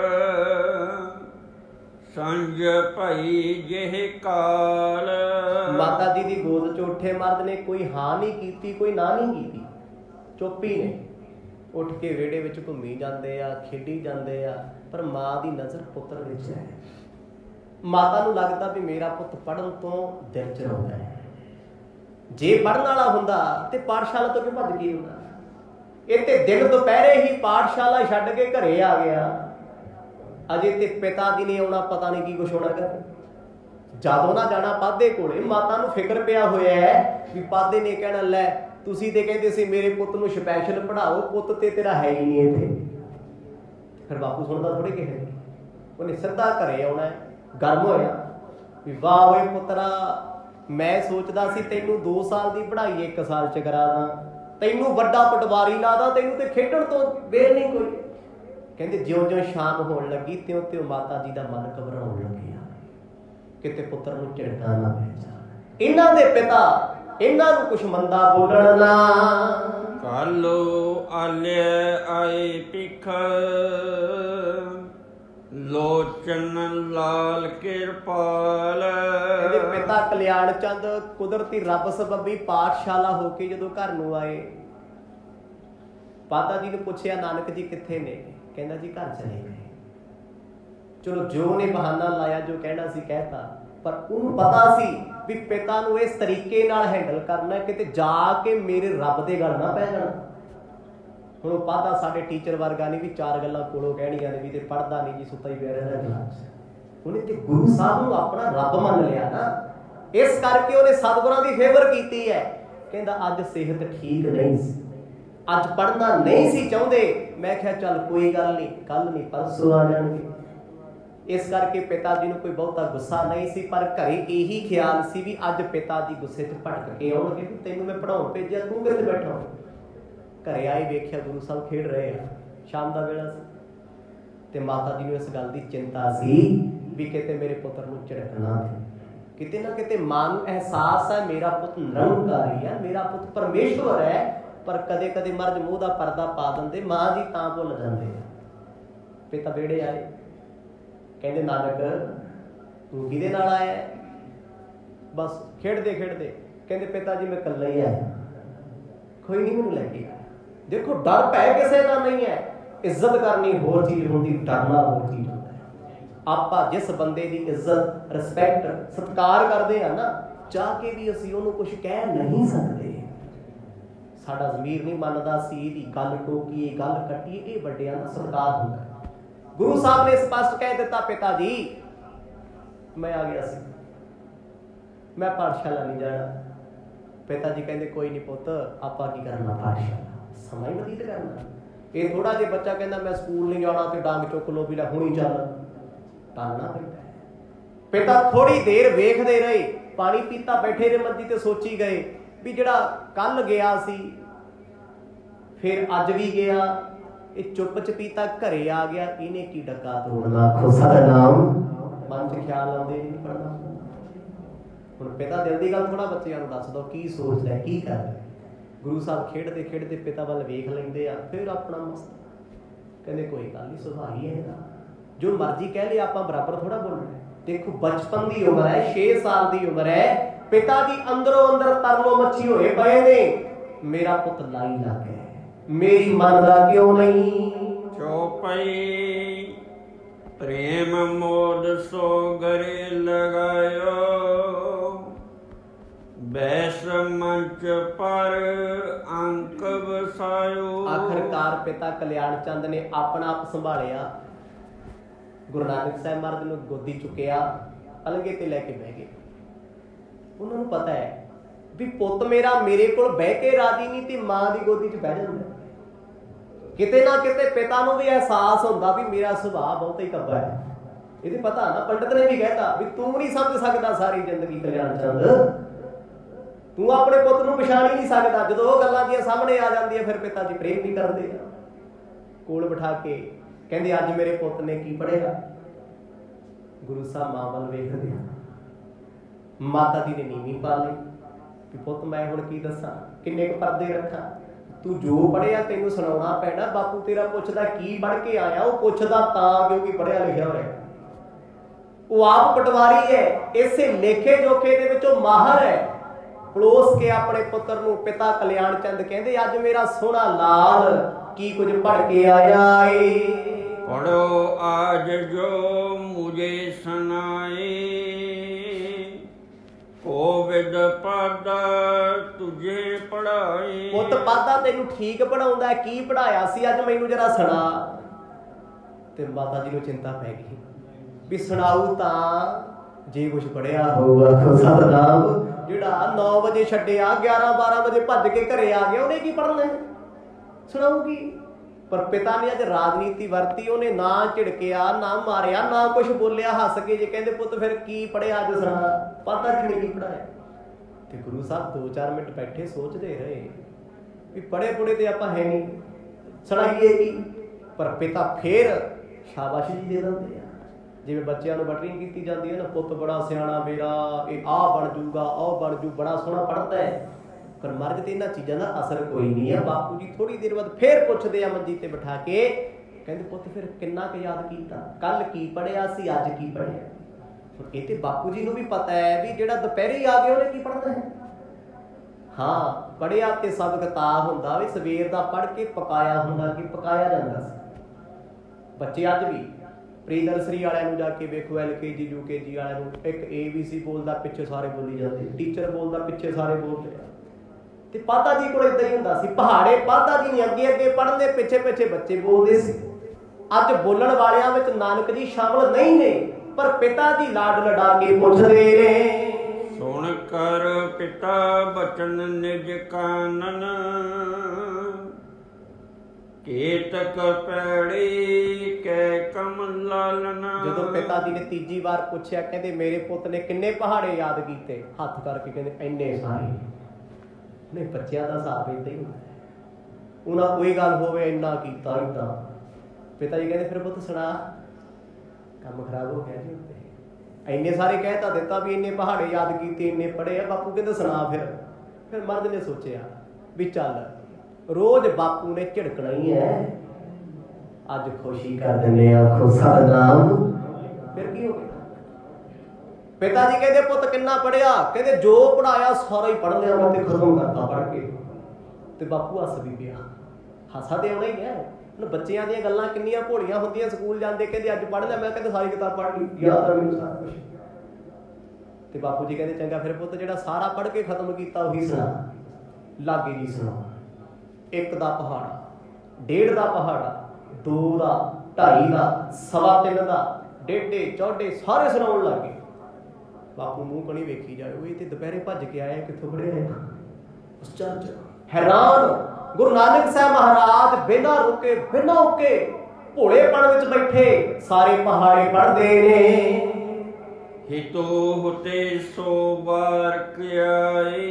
ਸੰਜ ਭਾਈ ਜਿਹੇ ਕਾਲ। ਮਾਤਾ ਜੀ ਦੀ ਗੋਦ ਚ ਉੱਠੇ ਮਰਦ ਨੇ ਕੋਈ ਹਾਂ ਨਹੀਂ ਕੀਤੀ, ਕੋਈ ਨਾ ਨਹੀਂ ਕੀਤੀ, ਚੁੱਪ ਹੀ ਨੇ। ਉੱਠ ਕੇ ਵਿਹੜੇ ਵਿੱਚ ਘੁੰਮੀ ਜਾਂਦੇ ਆ, ਖੇਡੀ ਜਾਂਦੇ ਆ, ਪਰ ਮਾਂ ਦੀ ਨਜ਼ਰ ਪੁੱਤਰ ਵਿੱਚ ਹੈ। ਮਾਤਾ ਨੂੰ ਲੱਗਦਾ ਵੀ ਮੇਰਾ ਪੁੱਤ ਪੜ੍ਹਨ ਤੋਂ ਦਿਲ ਚ ਰੋਂਦਾ ਹੈ। ਜੇ ਪੜ੍ਹਨ ਵਾਲਾ ਹੁੰਦਾ ਤੇ ਪਾਠਸ਼ਾਲਾ ਤੋਂ ਕਿਉਂ ਭੱਜ ਕੇ ਹੁੰਦਾ? ਇਹ ਤੇ ਦਿਨ ਦੁਪਹਿਰੇ ਹੀ ਪਾਠਸ਼ਾਲਾ ਛੱਡ ਕੇ ਘਰੇ ਆ ਗਿਆ। ਅਜੇ ਤੇ ਪਿਤਾ ਜੀ ਨੇ ਆਉਣਾ, ਪਤਾ ਨਹੀਂ ਕੀ ਕੁਛ ਹੋਣਾ ਕਰ। ਜਦੋਂ ਨਾ ਜਾਣਾ ਪਾਧੇ ਕੋਲੇ, ਮਾਤਾ ਨੂੰ ਫਿਕਰ ਪਿਆ ਹੋਇਆ ਹੈ ਵੀ ਪਾਧੇ ਨੇ ਕਹਿਣਾ ਲੈ ਤੁਸੀਂ ਤੇ ਕਹਿੰਦੇ ਸੀ ਮੇਰੇ ਪੁੱਤ ਨੂੰ ਸਪੈਸ਼ਲ ਪੜ੍ਹਾਓ, ਪੁੱਤ ਤੇ ਤੇਰਾ ਹੈ ਹੀ ਨਹੀਂ ਇੱਥੇ। ਫਿਰ ਬਾਪੂ ਸੁਣਦਾ ਥੋੜੇ ਕਿਸੇ, ਉਹਨੇ ਸਿੱਧਾ ਘਰੇ ਆਉਣਾ। ਗਰਮ ਹੋਇਆ ਵੀ ਵਾਹ ਓਏ ਪੁੱਤਰਾ, ਮੈਂ ਸੋਚਦਾ ਸੀ ਤੈਨੂੰ 2 ਸਾਲ ਦੀ ਪੜ੍ਹਾਈ 1 ਸਾਲ ਚ ਕਰਾ ਦਾਂ, ਤੈਨੂੰ ਵੱਡਾ ਪਟਵਾਰੀ ਲਾ ਦਾਂ, ਤੈਨੂੰ ਤੇ ਖੇਡਣ ਤੋਂ ਵੇਰ ਨਹੀਂ ਕੋਈ। ਕਹਿੰਦੇ ਜਿਉਂ-ਜਿਉਂ ਸ਼ਾਮ ਹੋਣ ਲੱਗੀ ਤਿਉਂ-ਤਿਉਂ ਮਾਤਾ ਜੀ ਦਾ ਮਨ ਘਬਰਾਉਣ ਲੱਗਿਆ, ਕਿਤੇ ਪੁੱਤਰ ਨੂੰ ਝਿੜਕਾਂ ਨਾ ਪੈ ਜਾਣ। ਇਹਨਾਂ ਦੇ ਪਿਤਾ ਇਹਨਾਂ ਨੂੰ ਕੁਛ ਮੰਦਾ ਬੋਲਣ ਨਾ। ਕਾਲੋ ਆਲੇ ਆਏ ਪਿਖ ਲੋਚਨ ਲਾਲ ਕਿਰਪਾਲ। ਇਹਦੇ ਪਿਤਾ ਕਲਿਆਣ ਚੰਦ ਕੁਦਰਤੀ ਰੱਬ ਸਬੱਬੀ ਪਾਠਸ਼ਾਲਾ ਹੋ ਕੇ ਜਦੋਂ ਘਰ ਨੂੰ ਆਏ, ਮਾਤਾ ਜੀ ਨੂੰ ਪੁੱਛਿਆ ਨਾਨਕ ਜੀ ਕਿੱਥੇ ਨੇ? ਕਹਿੰਦਾ ਜੀ ਘਰ ਚਲੇ ਗਏ। ਚਲੋ ਜੋ ਨੇ ਬਹਾਨਾ ਲਾਇਆ, ਜੋ ਕਹਿਣਾ ਸੀ ਕਹਿਤਾ, ਪਰ ਉਹਨੂੰ ਪਤਾ ਸੀ ਵੀ ਪਿਤਾ ਨੂੰ ਇਸ ਤਰੀਕੇ ਨਾਲ ਹੈਂਡਲ ਕਰਨਾ, ਕਿਤੇ ਜਾ ਕੇ ਮੇਰੇ ਰੱਬ ਦੇ ਗੱਲ ਨਾ ਪੈ ਜਾਣ। ਹੁਣ ਉਹ ਪਤਾ ਸਾਡੇ ਟੀਚਰ ਵਰਗਾ ਨਹੀਂ ਵੀ ਚਾਰ ਗੱਲਾਂ ਕੋਲੋਂ ਕਹਿਣੀਆਂ ਨੇ ਵੀ ਤੇ ਪੜ੍ਹਦਾ ਨਹੀਂ ਜੀ, ਸੁੱਤਾ ਹੀ ਪਿਆ ਰਹਿੰਦਾ ਕਲਾਸ। ਉਹਨੇ ਤੇ ਗੁਰੂ ਸਾਹਿਬ ਨੂੰ ਆਪਣਾ ਰੱਬ ਮੰਨ ਲਿਆ ਨਾ, ਇਸ ਕਰਕੇ ਉਹਨੇ ਸਤਿਗੁਰਾਂ ਦੀ ਫੇਵਰ ਕੀਤੀ ਹੈ। ਕਹਿੰਦਾ ਅੱਜ ਸਿਹਤ ਠੀਕ ਨਹੀਂ ਸੀ, ਅੱਜ ਪੜ੍ਹਨਾ ਨਹੀਂ ਸੀ ਚਾਹੁੰਦੇ। ਮੈਂ ਕਿਹਾ ਚੱਲ ਕੋਈ ਗੱਲ ਨਹੀਂ, ਕੱਲ ਨਹੀਂ ਪਰਸੋਂ ਆ ਜਾਣਗੇ। ਇਸ ਕਰਕੇ ਪਿਤਾ ਜੀ ਨੂੰ ਕੋਈ ਬਹੁਤਾ ਗੁੱਸਾ ਨਹੀਂ ਸੀ, ਪਰ ਘਰੇ ਇਹੀ ਖਿਆਲ ਸੀ ਵੀ ਅੱਜ ਪਿਤਾ ਜੀ ਗੁੱਸੇ 'ਚ ਭੜਕ ਕੇ ਆਉਣਗੇ ਵੀ ਤੈਨੂੰ ਮੈਂ ਪੜ੍ਹਾਉਣ ਭੇਜਿਆ, ਤੂੰ ਕਿੱਥੇ ਬੈਠਾ। ਘਰੇ ਆਏ ਵੇਖਿਆ ਗੁਰੂ ਸਾਹਿਬ ਖੇਡ ਰਹੇ ਆ, ਸ਼ਾਮ ਦਾ ਵੇਲਾ ਸੀ, ਤੇ ਮਾਤਾ ਜੀ ਨੂੰ ਇਸ ਗੱਲ ਦੀ ਚਿੰਤਾ ਸੀ ਵੀ ਕਿਤੇ ਮੇਰੇ ਪੁੱਤਰ ਨੂੰ ਝਿੜਕਣਾ। ਕਿਤੇ ਨਾ ਕਿਤੇ ਮਾਂ ਨੂੰ ਅਹਿਸਾਸ ਹੈ ਮੇਰਾ ਪੁੱਤ ਨਿਰੰਕਾਰੀ ਹੈ, ਮੇਰਾ ਪੁੱਤ ਪਰਮੇਸ਼ਵਰ ਹੈ, ਪਰ ਕਦੇ ਕਦੇ ਮਰਜ਼ ਮੂੰਹ ਦਾ ਪਰਦਾ ਪਾ ਦਿੰਦੇ, ਮਾਂ ਜੀ ਤਾਂ ਭੁੱਲ ਜਾਂਦੇ ਆ। ਪਿਤਾ ਵਿਹੜੇ ਆਏ, ਕਹਿੰਦੇ ਨਾਨਕ ਤੂੰ ਕਿਹਦੇ ਨਾਲ ਆਇਆ? ਬਸ ਖੇਡਦੇ ਖੇਡਦੇ। ਕਹਿੰਦੇ ਪਿਤਾ ਜੀ ਮੈਂ ਇਕੱਲਾ ਹੀ ਆਇਆ, ਕੋਈ ਨਹੀਂ ਮੈਨੂੰ ਲੈ ਕੇ ਆਇਆ। ਦੇਖੋ ਡਰ ਭੈ ਕਿਸੇ ਦਾ ਨਹੀਂ ਹੈ, ਇੱਜ਼ਤ ਕਰਨੀ ਹੋਰ ਚੀਜ਼ ਹੁੰਦੀ, ਡਰਨਾ ਹੋਰ ਚੀਜ਼ ਹੁੰਦਾ ਹੈ। ਆਪਾਂ ਜਿਸ ਬੰਦੇ ਦੀ ਇੱਜ਼ਤ, ਰਿਸਪੈਕਟ, ਸਤਿਕਾਰ ਕਰਦੇ ਆ ਨਾ, ਚਾਹ ਕੇ ਵੀ ਅਸੀਂ ਉਹਨੂੰ ਕੁਝ ਕਹਿ ਨਹੀਂ ਸਕਦੇ। ਸਾਡਾ ਜ਼ਮੀਰ ਨਹੀਂ ਮੰਨਦਾ ਸੀ ਇਹਦੀ ਗੱਲ ਟੋਕੀਏ, ਗੱਲ ਕੱਟੀਏ, ਇਹ ਵੱਡਿਆਂ ਦਾ ਸਤਿਕਾਰ ਹੁੰਦਾ। ਗੁਰੂ ਸਾਹਿਬ ਨੇ ਸਪਸ਼ਟ ਕਹਿ ਦਿੱਤਾ, ਪਿਤਾ ਜੀ ਮੈਂ ਆ ਗਿਆ ਸੀ, ਮੈਂ ਪਾਠਸ਼ਾਲਾ ਨਹੀਂ ਜਾਣਾ। ਪਿਤਾ ਜੀ ਕਹਿੰਦੇ ਕੋਈ ਨਹੀਂ ਪੁੱਤ, ਆਪਾਂ ਕੀ ਕਰਨਾ ਪਾਠਸ਼ਾਲਾ, ਸਮਾਂ ਹੀ ਬਤੀਤ ਕਰਨਾ। ਇਹ ਥੋੜਾ ਜਿਹਾ ਬੱਚਾ ਕਹਿੰਦਾ ਮੈਂ ਸਕੂਲ ਨਹੀਂ ਜਾਣਾ ਤੇ ਡਾਂਗ ਚੁੱਕ ਲੋ ਵੀ ਲੈ ਹੁਣੀ ਚੱਲ, ਟਾਲਣਾ ਪੈਂਦਾ। ਪਿਤਾ ਥੋੜੀ ਦੇਰ ਵੇਖਦੇ ਰਹੇ, ਪਾਣੀ ਪੀਤਾ, ਬੈਠੇ ਰਹੇ ਮੰਜੀ ਤੇ, ਸੋਚੀ ਗਏ ਵੀ ਜਿਹੜਾ ਕੱਲ ਗਿਆ ਸੀ ਫਿਰ ਅੱਜ ਵੀ ਗਿਆ, ਇਹ ਚੁੱਪ ਚਪੀਤਾ ਘਰੇ ਆ ਗਿਆ, ਇਹਨੇ ਕੀ ਡੱਕਾ ਤੋੜਨਾ। ਸਤਿਨਾਮ ਮਨ ਚ ਖਿਆਲ ਆਉਂਦੇ ਨਹੀਂ ਪੜਨਾ। ਹੁਣ ਪਿਤਾ ਦਿਲ ਦੀ ਗੱਲ ਥੋੜਾ ਬੱਚਿਆਂ ਨੂੰ ਦੱਸ ਦੋ, ਕੀ ਸੋਚਦਾ ਕੀ ਕਰਦਾ। ਗੁਰੂ ਸਾਹਿਬ ਖੇਡਦੇ ਖੇਡਦੇ ਪਿਤਾ ਵੱਲ ਵੇਖ ਲੈਂਦੇ ਆ, ਫਿਰ ਆਪਣਾ ਮਸਤ। ਕਹਿੰਦੇ ਕੋਈ ਗੱਲ ਨਹੀਂ, ਸੁਭਾਅ ਹੀ ਹੈ ਇਹਦਾ, ਜੋ ਮਰਜ਼ੀ ਕਹਿ ਲਿਆ, ਆਪਾਂ ਬਰਾਬਰ ਥੋੜਾ ਬੋਲਣਾ। ਦੇਖੋ ਬਚਪਨ ਦੀ ਉਮਰ ਹੈ, 6 ਸਾਲ ਦੀ ਉਮਰ ਹੈ, ਪਿਤਾ ਜੀ ਅੰਦਰੋਂ ਅੰਦਰ ਤਰਲੋ ਮੱਛੀ ਹੋਏ ਪਏ ਨੇ, ਮੇਰਾ ਪੁੱਤ ਲਾਈ ਲੱਗ ਗਿਆ, ਮੇਰੀ ਮੰਨਦਾ ਕਿਉਂ ਨਹੀਂ। ਚੌਪਈ ਪ੍ਰੇਮ ਮੋਦ ਸੋ ਗਰੇ ਲਗਾਇਓ, ਬੈਸ ਮੰਚ ਪਰ ਅੰਕ ਵਸਾਇਓ। ਆਖਰਕਾਰ ਪਿਤਾ ਕਲਿਆਣ ਚੰਦ ਨੇ ਆਪਣਾ ਆਪ ਸੰਭਾਲਿਆ, ਗੁਰੂ ਨਾਨਕ ਸਾਹਿਬ ਮਹਾਰਾਜ ਨੂੰ ਗੋਦੀ ਚੁੱਕਿਆ, ਅਲਗੇ ਤੇ ਲੈ ਕੇ ਬਹਿ ਗਏ। ਉਹਨਾਂ ਨੂੰ ਪਤਾ ਹੈ ਵੀ ਪੁੱਤ ਮੇਰਾ ਮੇਰੇ ਕੋਲ ਬਹਿ ਕੇ ਰਾਜੀ ਨਹੀਂ ਤੇ ਮਾਂ ਦੀ ਗੋਦੀ 'ਚ ਬਹਿ ਜਾਂਦਾ। ਕਿਤੇ ਨਾ ਕਿਤੇ ਪਿਤਾ ਨੂੰ ਵੀ ਅਹਿਸਾਸ ਹੁੰਦਾ ਵੀ ਮੇਰਾ ਸੁਭਾਅ ਬਹੁਤ ਹੀ ਕੱਬਾ ਹੈ। ਇਹਦੇ ਪਤਾ ਨਾ, ਪੰਡਤ ਨੇ ਵੀ ਕਹਿਤਾ ਵੀ ਤੂੰ ਨਹੀਂ ਸਮਝ ਸਕਦਾ ਸਾਰੀ ਜ਼ਿੰਦਗੀ ਕਲਿਆਣ ਚੰਦ, ਤੂੰ ਆਪਣੇ ਪੁੱਤ ਨੂੰ ਪਛਾਣ ਹੀ ਨਹੀਂ ਸਕਦਾ। ਜਦੋਂ ਉਹ ਗੱਲਾਂ ਦੀਆਂ ਸਾਹਮਣੇ ਆ ਜਾਂਦੀਆਂ ਫਿਰ ਪਿਤਾ ਜੀ ਪ੍ਰੇਮ ਵੀ ਕਰਦੇ ਆ। ਕੋਲ ਬਿਠਾ ਕੇ ਕਹਿੰਦੇ ਅੱਜ ਮੇਰੇ ਪੁੱਤ ਨੇ ਕੀ ਪੜ੍ਹਿਆ। ਗੁਰੂ ਸਾਹਿਬ ਮਾਂ ਵੱਲ ਵੇਖਦੇ ਆ, ਮਾਤਾ ਜੀ ਨੇ ਨੀਵੀਂ ਪਾ ਲਈ ਕਿ ਪੁੱਤ ਮੈਂ ਹੁਣ ਕੀ ਦੱਸਾਂ, ਕਿੰਨੇ ਕੁ ਪਰਦੇ ਰੱਖਾਂ, ਤੂੰ ਜੋ ਪੜ੍ਹਿਆ ਤੈਨੂੰ ਸੁਣਾਉਣਾ ਪੈਣਾ। ਬਾਪੂ ਤੇਰਾ ਪੁੱਛਦਾ ਕੀ ਪੜ੍ਹ ਕੇ ਆਇਆ, ਉਹ ਪੁੱਛਦਾ ਤਾਂ ਕਿਉਂਕਿ ਪੜ੍ਹਿਆ ਲਿਖਿਆ ਹੋਇਆ, ਉਹ ਆਪ ਪਟਵਾਰੀ ਹੈ, ਇਸੇ ਲੇਖੇ ਜੋਖੇ ਦੇ ਵਿੱਚੋਂ ਮਾਹਰ ਹੈ। ਪਲੋਸ ਕੇ ਆਪਣੇ ਪੁੱਤਰ ਨੂੰ ਪਿਤਾ ਕਲਿਆਣ ਚੰਦ ਕਹਿੰਦੇ ਅੱਜ ਮੇਰਾ ਸੋਹਣਾ ਲਾਲ ਕੀ ਕੁਝ ਪੜ੍ਹ ਕੇ ਆਇਆ ਏ। ਪੜੋ ਆਜ ਜੋ ਮੁਝੇ ਸੁਨਾਏ, ਕੋਵਿਦ ਪਾਦਾ ਤੁਝੇ ਪੜਾਏ। ਪੁੱਤ ਪਾਦਾ ਤੈਨੂੰ ਠੀਕ ਪੜਾਉਂਦਾ, ਕੀ ਪੜਾਇਆ ਸੀ ਅੱਜ ਮੈਨੂੰ ਜਰਾ ਸੁਣਾ। ਤੇ ਮਾਤਾ ਜੀ ਨੂੰ ਚਿੰਤਾ ਪੈ ਗਈ ਵੀ ਸੁਣਾਊ ਤਾਂ ਜੇ ਕੁਝ ਪੜਿਆ ਹੋਊਗਾ। ਸਤਿਨਾਮ ਜਿਹੜਾ 9 ਵਜੇ ਛੱਡਿਆ 11-12 ਵਜੇ ਭੱਜ ਕੇ ਘਰੇ ਆ ਗਿਆ, ਉਹਨੇ ਕੀ ਪੜ੍ਹਨਾ, ਸੁਣਾਊਗੀ। ਪਰ ਪਿਤਾ ਨੇ ਅੱਜ ਰਾਜਨੀਤੀ ਵਰਤੀ, ਉਹਨੇ ਨਾ ਝਿੜਕਿਆ, ਨਾ ਮਾਰਿਆ, ਨਾ ਕੁਛ ਬੋਲਿਆ, ਹੱਸ ਕੇ ਜੇ ਕਹਿੰਦੇ ਪੁੱਤ ਫਿਰ ਕੀ ਪੜ੍ਹਿਆ ਅੱਜ ਸੁਣਾ। ਪਤਾ ਜੀ ਨੇ ਕੀ ਪੜ੍ਹਾਇਆ। ਤੇ ਗੁਰੂ ਸਾਹਿਬ 2-4 ਮਿੰਟ ਬੈਠੇ ਸੋਚਦੇ ਰਹੇ ਵੀ ਪੜ੍ਹੇ ਪੁੜੇ ਤੇ ਆਪਾਂ ਹੈ ਨਹੀਂ, ਸੁਣਾਈਏ ਕੀ। ਪਰ ਪਿਤਾ ਫੇਰ ਸ਼ਾਬਾਸ਼ੀ ਦੇ ਦਿੰਦੇ ਆ। ਜਿਵੇਂ ਬੱਚਿਆਂ ਨੂੰ ਬਟਰਿੰਗ ਕੀਤੀ ਜਾਂਦੀ ਹੈ ਨਾ, ਪੁੱਤ ਬੜਾ ਸਿਆਣਾ ਮੇਰਾ, ਇਹ ਆਹ ਬਣ ਜੂਗਾ, ਆਹ ਬਣ ਜੂ, ਬੜਾ ਸੋਹਣਾ ਪੜ੍ਹਦਾ ਹੈ। ਪਰ ਮਰਦ ਤੇ ਇਹਨਾਂ ਚੀਜ਼ਾਂ ਦਾ ਅਸਰ ਕੋਈ ਨਹੀਂ ਆ। ਬਾਪੂ ਜੀ ਥੋੜੀ ਦੇਰ ਬਾਅਦ ਫੇਰ ਪੁੱਛਦੇ ਆ ਮੰਜੀ ਤੇ ਬਿਠਾ ਕੇ, ਕਹਿੰਦੇ ਪੁੱਤ ਫਿਰ ਕਿੰਨਾ ਕੁ ਯਾਦ ਕੀਤਾ, ਕੱਲ ਕੀ ਪੜ੍ਹਿਆ ਸੀ, ਅੱਜ ਕੀ ਪੜ੍ਹਿਆ। ਹੁਣ ਇਹ ਤੇ ਬਾਪੂ ਜੀ ਨੂੰ ਵੀ ਪਤਾ ਹੈ ਵੀ ਜਿਹੜਾ ਦੁਪਹਿਰੇ ਆ ਗਿਆ ਉਹਨੇ ਕੀ ਪੜ੍ਹਨਾ ਹੈ। ਹਾਂ, ਪੜ੍ਹਿਆ ਤੇ ਸਭ ਕਿਤਾਬ ਹੁੰਦਾ ਵੀ ਸਵੇਰ ਦਾ ਪੜ੍ਹ ਕੇ ਪਕਾਇਆ ਹੁੰਦਾ ਕਿ ਪਕਾਇਆ ਜਾਂਦਾ ਸੀ। ਬੱਚੇ ਅੱਜ ਵੀ ਪ੍ਰੀ ਨਰਸਰੀ ਵਾਲਿਆਂ ਨੂੰ ਜਾ ਕੇ ਵੇਖੋ, LKG UKG ਵਾਲਿਆਂ ਨੂੰ, ਇੱਕ ABC ਬੋਲਦਾ ਪਿੱਛੇ ਸਾਰੇ ਬੋਲੀ ਜਾਂਦੇ, ਟੀਚਰ ਬੋਲਦਾ ਪਿੱਛੇ ਸਾਰੇ ਬੋਲਦੇ ਆ। ਤੇ ਪਾਦਾ ਜੀ ਕੋਲ ਏਦਾਂ ਹੀ ਹੁੰਦਾ ਸੀ, ਪਹਾੜੇ ਪਾਦਾ ਜੀ ਨੇ ਅੱਗੇ ਅੱਗੇ ਪੜ੍ਹਦੇ, ਪਿੱਛੇ ਪਿੱਛੇ ਬੱਚੇ ਬੋਲਦੇ ਸੀ। ਅੱਜ ਬੋਲਣ ਵਾਲਿਆਂ ਵਿੱਚ ਨਾਨਕ ਜੀ ਸ਼ਾਮਲ ਨਹੀਂ ਨੇ, ਪਰ ਪਿਤਾ ਜੀ ਲਾਡ ਲਡਾ ਕੇ ਪੁੱਛਦੇ ਨੇ। ਸੁਣ ਕਰ ਪਿਤਾ ਬਚਨ ਨਿਜ ਕਾਨਨ, ਕੇਤਕ ਪੈੜੀ ਕੈ ਕਮਲ ਲਾਲਨ। ਜਦੋਂ ਪਿਤਾ ਜੀ ਨੇ ਤੀਜੀ ਵਾਰ ਪੁੱਛਿਆ, ਕਹਿੰਦੇ ਮੇਰੇ ਪੁੱਤ ਨੇ ਕਿੰਨੇ ਪਹਾੜੇ ਯਾਦ ਕੀਤੇ, ਹੱਥ ਕਰਕੇ ਕਹਿੰਦੇ ਇੰਨੇ ਸਾਰੇ। ਨਹੀਂ, ਬੱਚਿਆਂ ਦਾ ਹਿਸਾਬ ਏਦਾਂ ਹੀ ਹੁੰਦਾ, ਉਹਨਾਂ ਕੋਈ ਗੱਲ ਹੋਵੇ ਇੰਨਾ ਕੀਤਾ ਏਦਾਂ। ਪਿਤਾ ਜੀ ਕਹਿੰਦੇ ਫਿਰ ਪੁੱਤ ਸੁਣਾ, ਕੰਮ ਖਰਾਬ ਹੋ ਗਿਆ ਜੀ, ਇੰਨੇ ਸਾਰੇ ਕਹਿ ਤਾਂ ਦਿੱਤਾ ਵੀ ਇੰਨੇ ਪਹਾੜੇ ਯਾਦ ਕੀਤੇ, ਇੰਨੇ ਪੜ੍ਹੇ ਆ। ਬਾਪੂ ਕਹਿੰਦੇ ਸੁਣਾ ਫਿਰ ਮਰਦ ਨੇ ਸੋਚਿਆ ਵੀ ਚੱਲ ਰੋਜ਼ ਬਾਪੂ ਨੇ ਝਿੜਕਣਾ ਹੀ ਹੈ, ਅੱਜ ਖੁਸ਼ੀ ਕਰ ਦਿੰਦੇ ਆ, ਖੁਸ਼ਾ ਨਾਮ। ਫਿਰ ਕੀ ਹੋ ਗਿਆ? ਪਿਤਾ ਜੀ ਕਹਿੰਦੇ ਪੁੱਤ ਕਿੰਨਾ ਪੜ੍ਹਿਆ? ਕਹਿੰਦੇ ਜੋ ਪੜ੍ਹਾਇਆ ਸਾਰਾ ਹੀ ਪੜ੍ਹ ਲਿਆ ਮੈਂ ਤੇ ਖਤਮ ਕਰਤਾ ਪੜ੍ਹ ਕੇ। ਤੇ ਬਾਪੂ ਹੱਸ ਵੀ ਪਿਆ, ਹਾਸਾ ਤੇ ਆਉਣਾ ਹੀ ਹੈ। ਹੁਣ ਬੱਚਿਆਂ ਦੀਆਂ ਗੱਲਾਂ ਕਿੰਨੀਆਂ ਭੋਲੀਆਂ ਹੁੰਦੀਆਂ, ਸਕੂਲ ਜਾਂਦੇ ਕਹਿੰਦੇ ਅੱਜ ਪੜ੍ਹ ਲਿਆ, ਮੈਂ ਕਹਿੰਦੇ ਸਾਰੀ ਕਿਤਾਬ ਪੜ੍ਹ ਲਈ, ਯਾਦ ਆ ਮੈਨੂੰ ਸਾਰਾ ਕੁਛ। ਤੇ ਬਾਪੂ ਜੀ ਕਹਿੰਦੇ ਚੰਗਾ ਫਿਰ ਪੁੱਤ ਜਿਹੜਾ ਸਾਰਾ ਪੜ੍ਹ ਕੇ ਖਤਮ ਕੀਤਾ ਉਹੀ ਸੁਣਾ। ਲਾਗੇ ਜੀ ਸੁਣਾ, 1 ਦਾ ਪਹਾੜਾ, 1.5 ਦਾ ਪਹਾੜਾ, 2 ਦਾ, 2.5 ਦਾ, 3.25 ਦਾ, 1.5 4 ਸਾਰੇ ਸੁਣਾਉਣ ਲੱਗੇ। ਬਾਪੂ ਮੂੰਹ ਕਣੀ ਵੇਖੀ ਜਾਏ, ਉਹ ਇਹ ਤੇ ਦੁਪਹਿਰੇ ਭੱਜ ਕੇ ਆਇਆ, ਕਿੱਥੋਂ ਪੜ੍ਹਿਆ ਉਸ ਚਰਚ। ਹੈਰਾਨ ਗੁਰੂ ਨਾਨਕ ਸਾਹਿਬ ਮਹਾਰਾਜ ਬਿਨਾਂ ਰੁਕੇ ਬਿਨਾਂ ਉੱਕੇ ਭੋਲੇਪਣ ਵਿੱਚ ਬੈਠੇ ਸਾਰੇ ਪਹਾੜੇ ਪੜ੍ਹਦੇ ਨੇ। ਹਿਤੋ ਹੁਤੇ ਸੋ ਬਾਰਕ ਆਏ,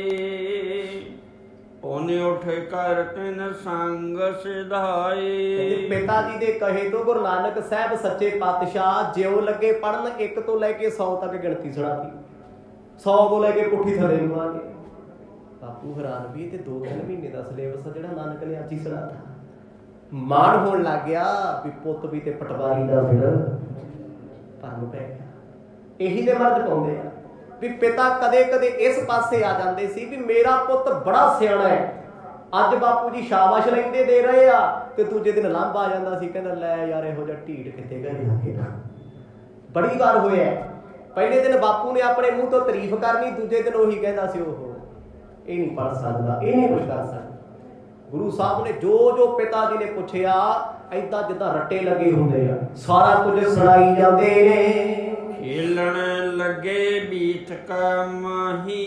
ਉਹਨੇ ਉੱਠ ਕਰ ਤਿਨ ਸੰਗ ਸਿਧਾਏ। ਪਿਤਾ ਜੀ ਦੇ ਕਹੇ ਤੋਂ ਗੁਰੂ ਨਾਨਕ ਸਾਹਿਬ ਸੱਚੇ ਪਾਤਸ਼ਾਹ ਜਿਉਂ ਲੱਗੇ ਪੜ੍ਹਨ, 1 ਤੋਂ ਲੈ ਕੇ 100 ਤੱਕ ਗਿਣਤੀ ਸੁਣਾਤੀ, 100 ਤੋਂ ਲੈ ਕੇ ਪੁੱਠੀ ਥੱਲੇ ਨੂੰ ਆ ਕੇ। ਬਾਪੂ ਹੈਰਾਨ ਵੀ ਤੇ 2-3 ਮਹੀਨੇ ਦਾ ਸਿਲੇਬਸ ਜਿਹੜਾ ਨਾਨਕ ਨੇ ਅੱਜ ਹੀ ਸੁਣਾਤਾ। ਮਾਣ ਹੋਣ ਲੱਗ ਗਿਆ ਵੀ ਪੁੱਤ ਵੀ ਤੇ ਪਟਵਾਰੀ ਦਾ ਫਿਰ ਭਰਮ ਪੈ ਗਿਆ। ਇਹੀ ਤੇ ਮਰਦ ਪਾਉਂਦੇ ਆ ਵੀ ਪਿਤਾ ਕਦੇ ਕਦੇ ਇਸ ਪਾਸੇ ਆ ਜਾਂਦੇ ਸੀ ਵੀ ਮੇਰਾ ਪੁੱਤ ਬੜਾ ਸਿਆਣਾ ਹੈ। ਅੱਜ ਬਾਪੂ ਜੀ ਸ਼ਾਬਾਸ਼ ਲੈਂਦੇ ਦੇ ਰਹੇ ਆ ਤੇ ਦੂਜੇ ਦਿਨ ਲਾਂਭਾ ਆ ਜਾਂਦਾ ਸੀ, ਕਹਿੰਦਾ ਲੈ ਯਾਰ ਇਹੋ ਜਿਹਾ ਢੀਠ ਕਿੱਥੇ ਗਏ। ਬੜੀ ਵਾਰ ਹੋਇਆ, ਪਹਿਲੇ ਦਿਨ ਬਾਪੂ ਨੇ ਆਪਣੇ ਮੂੰਹ ਤੋਂ ਤਾਰੀਫ ਕਰਨੀ, ਦੂਜੇ ਦਿਨ ਉਹੀ ਕਹਿੰਦਾ ਸੀ ਉਹ ਇਹ ਨਹੀਂ ਪੜ੍ਹ ਸਕਦਾ, ਇਹ ਨਹੀਂ ਕੁਛ ਕਰ ਸਕਦਾ। ਗੁਰੂ ਸਾਹਿਬ ਨੇ ਜੋ ਜੋ ਪਿਤਾ ਜੀ ਨੇ ਪੁੱਛਿਆ ਏਦਾਂ ਜਿੱਦਾਂ ਰੱਟੇ ਲੱਗੇ ਹੁੰਦੇ ਆ, ਸਾਰਾ ਕੁਝ ਸੁਣਾਈ ਜਾਂਦੇ ਨੇ। ਖੇਲਣ ਲੱਗੇ ਬੀਤ ਕਾ ਮਾਹੀ,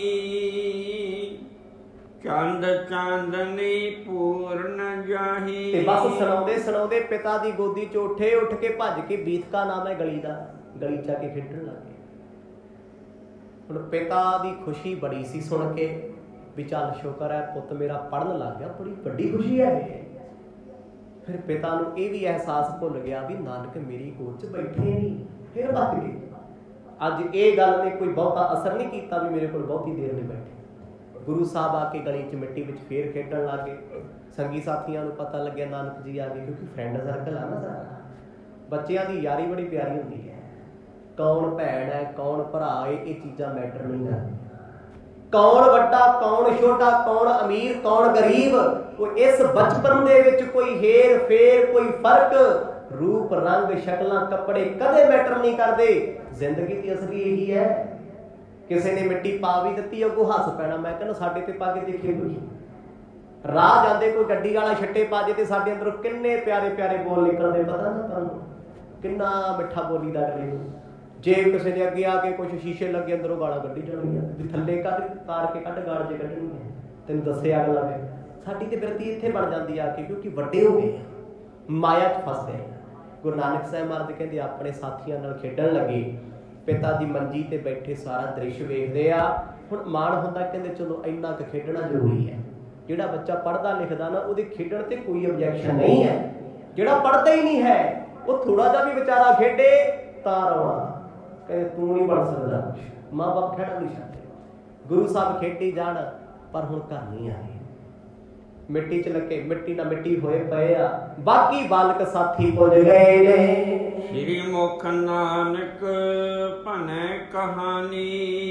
ਚੰਦ ਚਾਂਦਨੀ ਪੂਰਨ ਜਾਹੀ। ਤੇ ਬਸ ਸੁਣਾਉਂਦੇ ਸੁਣਾਉਂਦੇ ਪਿਤਾ ਦੀ ਗੋਦੀ ਚ ਉੱਠ ਕੇ ਭੱਜ ਕੇ ਬੀਤਕਾ ਨਾਮ ਹੈ ਗਲੀ ਦਾ, ਗਲੀ ਚ ਆ ਕੇ ਖੇਡਣ ਲੱਗੇ। ਹੁਣ ਪਿਤਾ ਦੀ ਖੁਸ਼ੀ ਬੜੀ ਸੀ ਸੁਣ ਕੇ ਵੀ ਚੱਲ ਸ਼ੁਕਰ ਹੈ ਪੁੱਤ ਮੇਰਾ ਪੜ੍ਹਨ ਲੱਗ ਗਿਆ, ਬੜੀ ਵੱਡੀ ਖੁਸ਼ੀ ਹੈ ਇਹ। ਫਿਰ ਪਿਤਾ ਨੂੰ ਇਹ ਵੀ ਅਹਿਸਾਸ ਭੁੱਲ ਗਿਆ ਵੀ ਨਾਨਕ ਮੇਰੀ ਗੋਦ ਚ ਬੈਠੇ ਨਹੀਂ, ਫਿਰ ਭੱਜ ਗਏ। ਅੱਜ ਇਹ ਗੱਲ ਨੇ ਕੋਈ ਬਹੁਤਾ ਅਸਰ ਨਹੀਂ ਕੀਤਾ ਵੀ ਮੇਰੇ ਕੋਲ ਬਹੁਤੀ ਦੇਰ ਨਹੀਂ ਬੈਠੇ। ਗੁਰੂ ਸਾਹਿਬ ਆ ਕੇ ਗਲੀ 'ਚ ਮਿੱਟੀ ਵਿੱਚ ਫੇਰ ਖੇਡਣ ਲੱਗ ਗਏ। ਸੰਗੀ ਸਾਥੀਆਂ ਨੂੰ ਪਤਾ ਲੱਗਿਆ ਨਾਨਕ ਜੀ ਆ ਗਏ, ਕਿਉਂਕਿ ਫਰੈਂਡ ਸਰਕਲ ਆ ਨਾ ਸਾਰਾ। ਬੱਚਿਆਂ ਦੀ ਯਾਰੀ ਬੜੀ ਪਿਆਰੀ ਹੁੰਦੀ ਹੈ, ਕੌਣ ਭੈਣ ਹੈ ਕੌਣ ਭਰਾ ਹੈ ਇਹ ਚੀਜ਼ਾਂ ਮੈਟਰ ਨਹੀਂ ਕਰਦੀਆਂ। ਕੌਣ ਵੱਡਾ ਕੌਣ ਛੋਟਾ, ਕੌਣ ਅਮੀਰ ਕੌਣ ਗਰੀਬ, ਕੋਈ ਇਸ ਬਚਪਨ ਦੇ ਵਿੱਚ ਕੋਈ ਹੇਰ ਫੇਰ ਕੋਈ ਫਰਕ, ਰੂਪ ਰੰਗ ਸ਼ਕਲਾਂ ਕੱਪੜੇ ਕਦੇ ਮੈਟਰ ਨਹੀਂ ਕਰਦੇ। ਜ਼ਿੰਦਗੀ ਦੀ ਅਸਲੀ ਇਹੀ ਹੈ। ਕਿਸੇ ਨੇ ਮਿੱਟੀ ਪਾ ਵੀ ਦਿੱਤੀ ਅੱਗੋਂ ਹੱਸ ਪੈਣਾ, ਮੈਂ ਕਹਿੰਦਾ ਸਾਡੇ ਤੇ ਪਾ ਕੇ ਦੇਖੇ ਕੋਈ। ਰਾਹ ਜਾਂਦੇ ਕੋਈ ਗੱਡੀ ਵਾਲਾ ਛੱਟੇ ਪਾ ਜੇ ਤੇ ਸਾਡੇ ਅੰਦਰੋਂ ਕਿੰਨੇ ਪਿਆਰੇ ਪਿਆਰੇ ਬੋਲ ਨਿਕਲਦੇ, ਪਤਾ ਨਾ ਤੁਹਾਨੂੰ ਕਿੰਨਾ ਮਿੱਠਾ ਬੋਲੀ ਦਾ ਕਰੇ। ਜੇ ਕਿਸੇ ਨੇ ਅੱਗੇ ਆ ਕੇ ਕੁਛ ਸ਼ੀਸ਼ੇ ਲੱਗੇ ਅੰਦਰੋਂ ਗਾਲਾਂ ਕੱਢੀ ਜਾਣਗੀਆਂ ਵੀ ਥੱਲੇ ਕੱਢ ਤਾਰ ਕੇ ਕੱਢ ਗਾਲ ਜੇ ਕੱਢਣਗੀਆਂ, ਤੈਨੂੰ ਦੱਸਿਆ ਅਗਲਾ ਵੇ। ਸਾਡੀ ਤੇ ਬਿਰਤੀ ਇੱਥੇ ਬਣ ਜਾਂਦੀ ਆ ਕੇ, ਕਿਉਂਕਿ ਵੱਡੇ ਹੋ ਗਏ ਮਾਇਆ 'ਚ ਫਸਦੇ ਆ। ਗੁਰੂ ਨਾਨਕ ਸਾਹਿਬ ਮਹਾਰਾਜ ਕਹਿੰਦੇ ਆਪਣੇ ਸਾਥੀਆਂ ਨਾਲ ਖੇਡਣ ਲੱਗੇ, ਪਿਤਾ ਦੀ ਮੰਜੀ ਤੇ ਬੈਠੇ ਸਾਰਾ ਦ੍ਰਿਸ਼ ਵੇਖਦੇ ਆ। ਹੁਣ ਮਾਣ ਹੁੰਦਾ, ਕਹਿੰਦੇ ਚਲੋ ਇੰਨਾ ਕੁ ਖੇਡਣਾ ਜ਼ਰੂਰੀ ਹੈ। ਜਿਹੜਾ ਬੱਚਾ ਪੜ੍ਹਦਾ ਲਿਖਦਾ ਨਾ ਉਹਦੇ ਖੇਡਣ ਤੇ ਕੋਈ ਓਬਜੈਕਸ਼ਨ ਨਹੀਂ ਹੈ, ਜਿਹੜਾ ਪੜ੍ਹਦਾ ਹੀ ਨਹੀਂ ਹੈ ਉਹ ਥੋੜਾ ਜਿਹਾ ਵੀ ਵਿਚਾਰਾ ਖੇਡੇ ਤਾਂ ਰੌਲਾ, ਕਹਿੰਦੇ ਤੂੰ ਨਹੀਂ ਬਣ ਸਕਦਾ ਕੁਛ, ਮਾਂ ਬਾਪ ਖੇਡਾ ਨਹੀਂ ਛੱਡਦੇ। ਗੁਰੂ ਸਾਹਿਬ ਖੇਡੀ ਜਾਣ ਪਰ ਹੁਣ ਘਰ ਨਹੀਂ ਆਏ, ਮਿੱਟੀ 'ਚ ਲੱਗੇ, ਮਿੱਟੀ ਨਾਲ ਮਿੱਟੀ ਹੋਏ ਪਏ ਆ। ਬਾਕੀ ਬਾਲਕ ਸਾਥੀ ਪੁੱਜ ਗਏ ਨੇ। ਸ੍ਰੀ ਮੁਖ ਨਾਨਕ ਭਨੈ ਕਹਾਣੀ,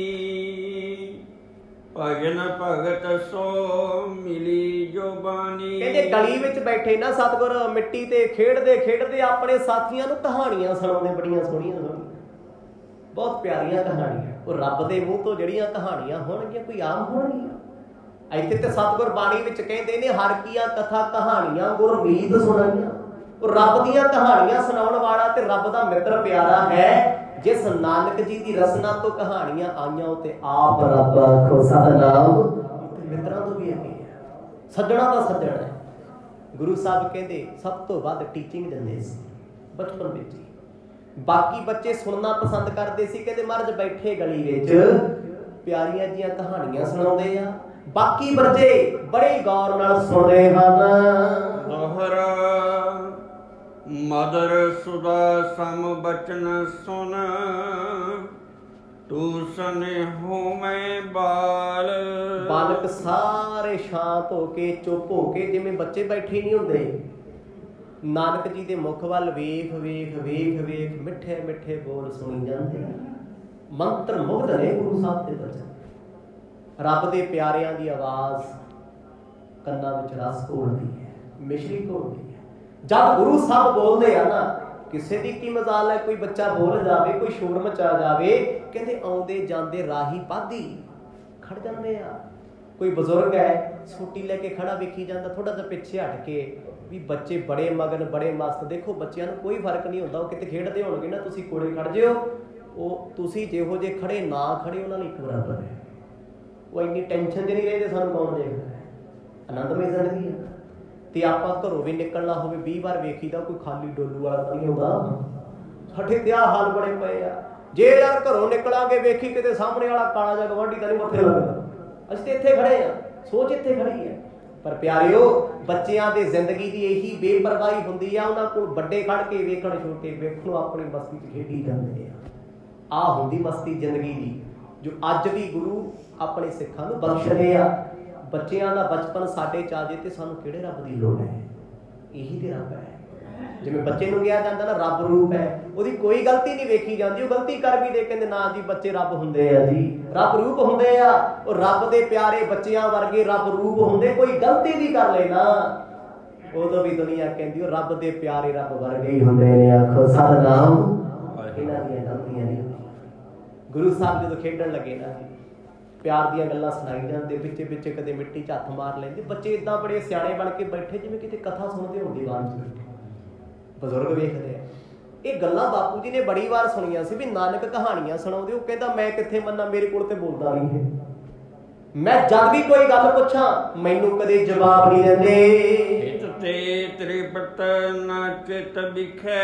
ਭਜਨ ਭਗਤ ਸੋ ਮਿਲੀ ਜੋ ਬਾਣੀ। ਕਹਿੰਦੇ ਗਲੀ ਵਿੱਚ ਬੈਠੇ ਨਾ ਸਤਿਗੁਰ ਮਿੱਟੀ ਤੇ ਖੇਡਦੇ ਖੇਡਦੇ ਆਪਣੇ ਸਾਥੀਆਂ ਨੂੰ ਕਹਾਣੀਆਂ ਸੁਣਾਉਂਦੇ, ਬੜੀਆਂ ਸੋਹਣੀਆਂ ਸੋਹਣੀਆਂ, ਬਹੁਤ ਪਿਆਰੀਆਂ ਕਹਾਣੀਆਂ। ਉਹ ਰੱਬ ਦੇ ਮੂੰਹ ਤੋਂ ਜਿਹੜੀਆਂ ਕਹਾਣੀਆਂ ਹੋਣਗੀਆਂ ਕੋਈ ਆਮ ਹੋਣਗੀਆਂ। ਇੱਥੇ ਤੇ ਸਤਿਗੁਰ ਬਾਣੀ ਵਿੱਚ ਕਹਿੰਦੇ ਨੇ ਹਰ ਕੀਆਂ ਕਥਾ ਕਹਾਣੀਆਂ ਗੁਰਮੀਤ ਸੁਣਾਈਆਂ। ਉਹ ਰੱਬ ਦੀਆਂ ਕਹਾਣੀਆਂ ਸੁਣਾਉਣ ਵਾਲਾ ਤੇ ਰੱਬ ਦਾ ਮਿੱਤਰ ਪਿਆਰਾ ਹੈ। ਜਿਸ ਨਾਨਕ ਜੀ ਦੀ ਰਸਨਾ ਤੋਂ ਕਹਾਣੀਆਂ ਆਈਆਂ ਉਤੇ ਆਪ ਰੱਬ ਆਖੋ ਸਤਿਨਾਮ। ਮਿੱਤਰਾਂ ਤੋਂ ਵੀ ਅੱਗੇ ਹੈ, ਸੱਜਣਾ ਦਾ ਸੱਜਣ ਹੈ। ਗੁਰੂ ਸਾਹਿਬ ਕਹਿੰਦੇ ਸਭ ਤੋਂ ਵੱਧ ਟੀਚਿੰਗ ਦਿੰਦੇ ਸੀ ਬਚਪਨ ਵਿੱਚ ਹੀ। ਬਾਕੀ ਬੱਚੇ ਸੁਣਨਾ ਪਸੰਦ ਕਰਦੇ ਸੀ। ਕਹਿੰਦੇ ਮਹਾਰਾਜ ਬੈਠੇ ਗਲੀ ਵਿੱਚ ਪਿਆਰੀਆਂ ਜੀਆਂ ਕਹਾਣੀਆਂ ਸੁਣਾਉਂਦੇ ਆ, ਬਾਕੀ ਬੱਚੇ ਬੜੇ ਗੌਰ ਨਾਲ ਸੁਣਦੇ ਹਨ। ਦੋਹਰਾ ਮਦਰ ਸੁਦਾ ਸਮ ਬਚਨ ਸੁਨ, ਤੂੰ ਸਨੇਹੋ ਮੈਂ ਬਾਲ। ਬਾਲਕ ਸਾਰੇ ਸ਼ਾਂਤ ਹੋ ਕੇ ਚੁੱਪ ਹੋ ਕੇ, ਜਿਵੇਂ ਬੱਚੇ ਬੈਠੇ ਨਹੀਂ ਹੁੰਦੇ, ਨਾਨਕ ਜੀ ਦੇ ਮੁਖ ਵੱਲ ਵੇਖ ਵੇਖ ਵੇਖ ਵੇਖ ਮਿੱਠੇ ਮਿੱਠੇ ਬੋਲ ਸੁਣੀ ਜਾਂਦੇ। ਮੰਤਰ ਮੁਗਧ ਨੇ ਗੁਰੂ ਸਾਹਿਬ ਦੇ ਬਚਨ। ਰੱਬ ਦੇ ਪਿਆਰਿਆਂ ਦੀ ਆਵਾਜ਼ ਕੰਨਾਂ ਵਿੱਚ ਰਸ ਘੋਲਦੀ ਹੈ, ਮਿਸ਼ਰੀ ਘੋਲਦੀ ਹੈ। ਜਦ ਗੁਰੂ ਸਾਹਿਬ ਬੋਲਦੇ ਆ ਨਾ, ਕਿਸੇ ਦੀ ਕੀ ਮਜ਼ਾਲ ਹੈ, ਕੋਈ ਬੱਚਾ ਬੋਲ ਜਾਵੇ, ਕੋਈ ਸ਼ੋਰ ਮਚਾ ਜਾਵੇ, ਕਹਿੰਦੇ ਆਉਂਦੇ ਜਾਂਦੇ ਰਾਹੀ ਪਾਧੀ ਖੜ ਜਾਂਦੇ ਆ। ਕੋਈ ਬਜ਼ੁਰਗ ਹੈ ਸਕੂਟੀ ਲੈ ਕੇ ਖੜਾ ਵੇਖੀ ਜਾਂਦਾ, ਥੋੜਾ ਜਿਹਾ ਪਿੱਛੇ ਹਟ ਕੇ ਵੀ ਬੱਚੇ ਬੜੇ ਮਗਨ ਬੜੇ ਮਸਤ। ਦੇਖੋ ਬੱਚਿਆਂ ਨੂੰ ਕੋਈ ਫਰਕ ਨਹੀਂ ਹੁੰਦਾ, ਉਹ ਕਿਤੇ ਖੇਡਦੇ ਹੋਣਗੇ ਨਾ, ਤੁਸੀਂ ਕੋਲੇ ਖੜ ਜਿਓ, ਉਹ ਤੁਸੀਂ ਜਿਹੋ ਜਿਹੇ ਖੜੇ ਨਾ ਖੜੇ ਉਹਨਾਂ ਲਈ ਇੱਕ ਬਰਾਬਰ ਹੈ। ਉਹ ਇੰਨੀ ਟੈਨਸ਼ਨ 'ਚ ਨਹੀਂ ਰਹਿੰਦੇ ਸਾਨੂੰ ਕੌਣ ਦੇਖਦਾ ਹੈ, ਆਨੰਦਮਈ ਜ਼ਿੰਦਗੀ ਹੈ। ਤੇ ਆਪਾਂ ਘਰੋਂ ਵੀ ਨਿਕਲਣਾ ਹੋਵੇ 20 ਵਾਰ ਵੇਖੀਦਾ, ਕੋਈ ਖਾਲੀ ਡੋਲੂ ਵਾਲਾ ਤਾਂ ਨਹੀਂ ਹੁੰਦਾ। ਸਾਡੇ ਤੇ ਆਹ ਹਾਲ ਬਣੇ ਪਏ ਆ। ਜੇ ਯਾਰ ਘਰੋਂ ਨਿਕਲਾਂਗੇ ਵੇਖੀ ਕਿਤੇ ਸਾਹਮਣੇ ਵਾਲਾ ਕਾਲਾ ਜਿਹਾ ਗਵਾਂਢੀ ਤਾਂ ਨਹੀਂ ਮੱਥੇ ਲੱਗਦਾ, ਅਸੀਂ ਤੇ ਇੱਥੇ ਖੜੇ ਆ, ਸੋਚ ਇੱਥੇ ਖੜੀ ਹੈ। ਪਰ ਪਿਆਰਿਓ ਬੱਚਿਆਂ ਦੇ ਜ਼ਿੰਦਗੀ ਦੀ ਇਹੀ ਬੇਪਰਵਾਹੀ ਹੁੰਦੀ ਆ, ਉਹਨਾਂ ਕੋਲ ਵੱਡੇ ਖੜ ਕੇ ਵੇਖਣ, ਛੋਟੇ ਵੇਖਣ, ਆਪਣੀ ਮਸਤੀ 'ਚ ਖੇਡੀ ਜਾਂਦੇ ਆ। ਆਹ ਹੁੰਦੀ ਮਸਤੀ ਜ਼ਿੰਦਗੀ ਦੀ, ਜੋ ਅੱਜ ਵੀ ਗੁਰੂ ਆਪਣੇ ਸਿੱਖਾਂ ਨੂੰ ਬਖਸ਼ਦੇ ਆ। ਬੱਚਿਆਂ ਦਾ ਬਚਪਨ ਸਾਡੇ 'ਚ ਆ ਜੇ ਤੇ ਸਾਨੂੰ ਕਿਹੜੇ ਰੱਬ ਦੀ ਲੋੜ ਹੈ? ਇਹੀ ਤੇ ਰੱਬ ਹੈ। ਜਿਵੇਂ ਬੱਚੇ ਨੂੰ ਕਿਹਾ ਜਾਂਦਾ ਨਾ ਰੱਬ ਰੂਪ ਹੈ, ਉਹਦੀ ਕੋਈ ਗਲਤੀ ਨਹੀਂ ਵੇਖੀ ਜਾਂਦੀ। ਉਹ ਗਲਤੀ ਕਰ ਵੀ ਦੇ ਕਹਿੰਦੇ ਨਾ ਜੀ ਬੱਚੇ ਰੱਬ ਹੁੰਦੇ ਆ ਜੀ, ਰੱਬ ਰੂਪ ਹੁੰਦੇ ਆ। ਉਹ ਰੱਬ ਦੇ ਪਿਆਰੇ ਬੱਚਿਆਂ ਵਰਗੇ ਰੱਬ ਰੂਪ ਹੁੰਦੇ। ਕੋਈ ਗਲਤੀ ਵੀ ਕਰ ਲੈ ਨਾ, ਉਦੋਂ ਵੀ ਦੁਨੀਆ ਕਹਿੰਦੀ ਉਹ ਰੱਬ ਦੇ ਪਿਆਰੇ ਰੱਬ ਵਰਗੇ ਹੀ ਹੁੰਦੇ ਨੇ। ਆਖੋ ਸਤਿਨਾਮ। ਇਹਨਾਂ ਦੀਆਂ ਗਲਤੀਆਂ ਨਹੀਂ ਹੁੰਦੀਆਂ। ਗੁਰੂ ਸਾਹਿਬ ਜਦੋਂ ਖੇਡਣ ਲੱਗੇ ਨਾ ਜੀ, ਪਿਆਰ ਦੀਆਂ ਗੱਲਾਂ ਸੁਣਾਈ ਜਾਂਦੇ, ਵਿੱਚੇ ਵਿੱਚੇ ਕਦੇ ਮਿੱਟੀ 'ਚ ਹੱਥ ਮਾਰ ਲੈਂਦੇ। ਬੱਚੇ ਏਦਾਂ ਬੜੇ ਸਿਆਣੇ ਬਣ ਕੇ ਬੈਠੇ ਜਿਵੇਂ ਕਿਤੇ ਕਥਾ ਸੁਣਦੇ ਹੋਣ ਦੀਵਾਨ 'ਚ ਬੈਠੇ। ਬਜ਼ੁਰਗ ਵੇਖਦੇ ਆ। ਇਹ ਗੱਲਾਂ ਬਾਪੂ ਜੀ ਨੇ ਬੜੀ ਵਾਰ ਸੁਣੀਆਂ ਸੀ ਵੀ ਨਾਨਕ ਕਹਾਣੀਆਂ ਸੁਣਾਉਂਦੇ। ਉਹ ਕਹਿੰਦਾ ਮੈਂ ਕਿੱਥੇ ਮੰਨਾਂ, ਮੇਰੇ ਕੋਲ ਤੇ ਬੋਲਦਾ ਨਹੀਂ ਹੈ। ਮੈਂ ਜਦ ਵੀ ਕੋਈ ਗੱਲ ਪੁੱਛਾਂ ਮੈਨੂੰ ਕਦੇ ਜਵਾਬ ਨਹੀਂ ਦਿੰਦੇ। ਹਿਤ ਤੇ ਤ੍ਰਿਪਤ ਨ ਚਿਤ ਬਿਖੈ,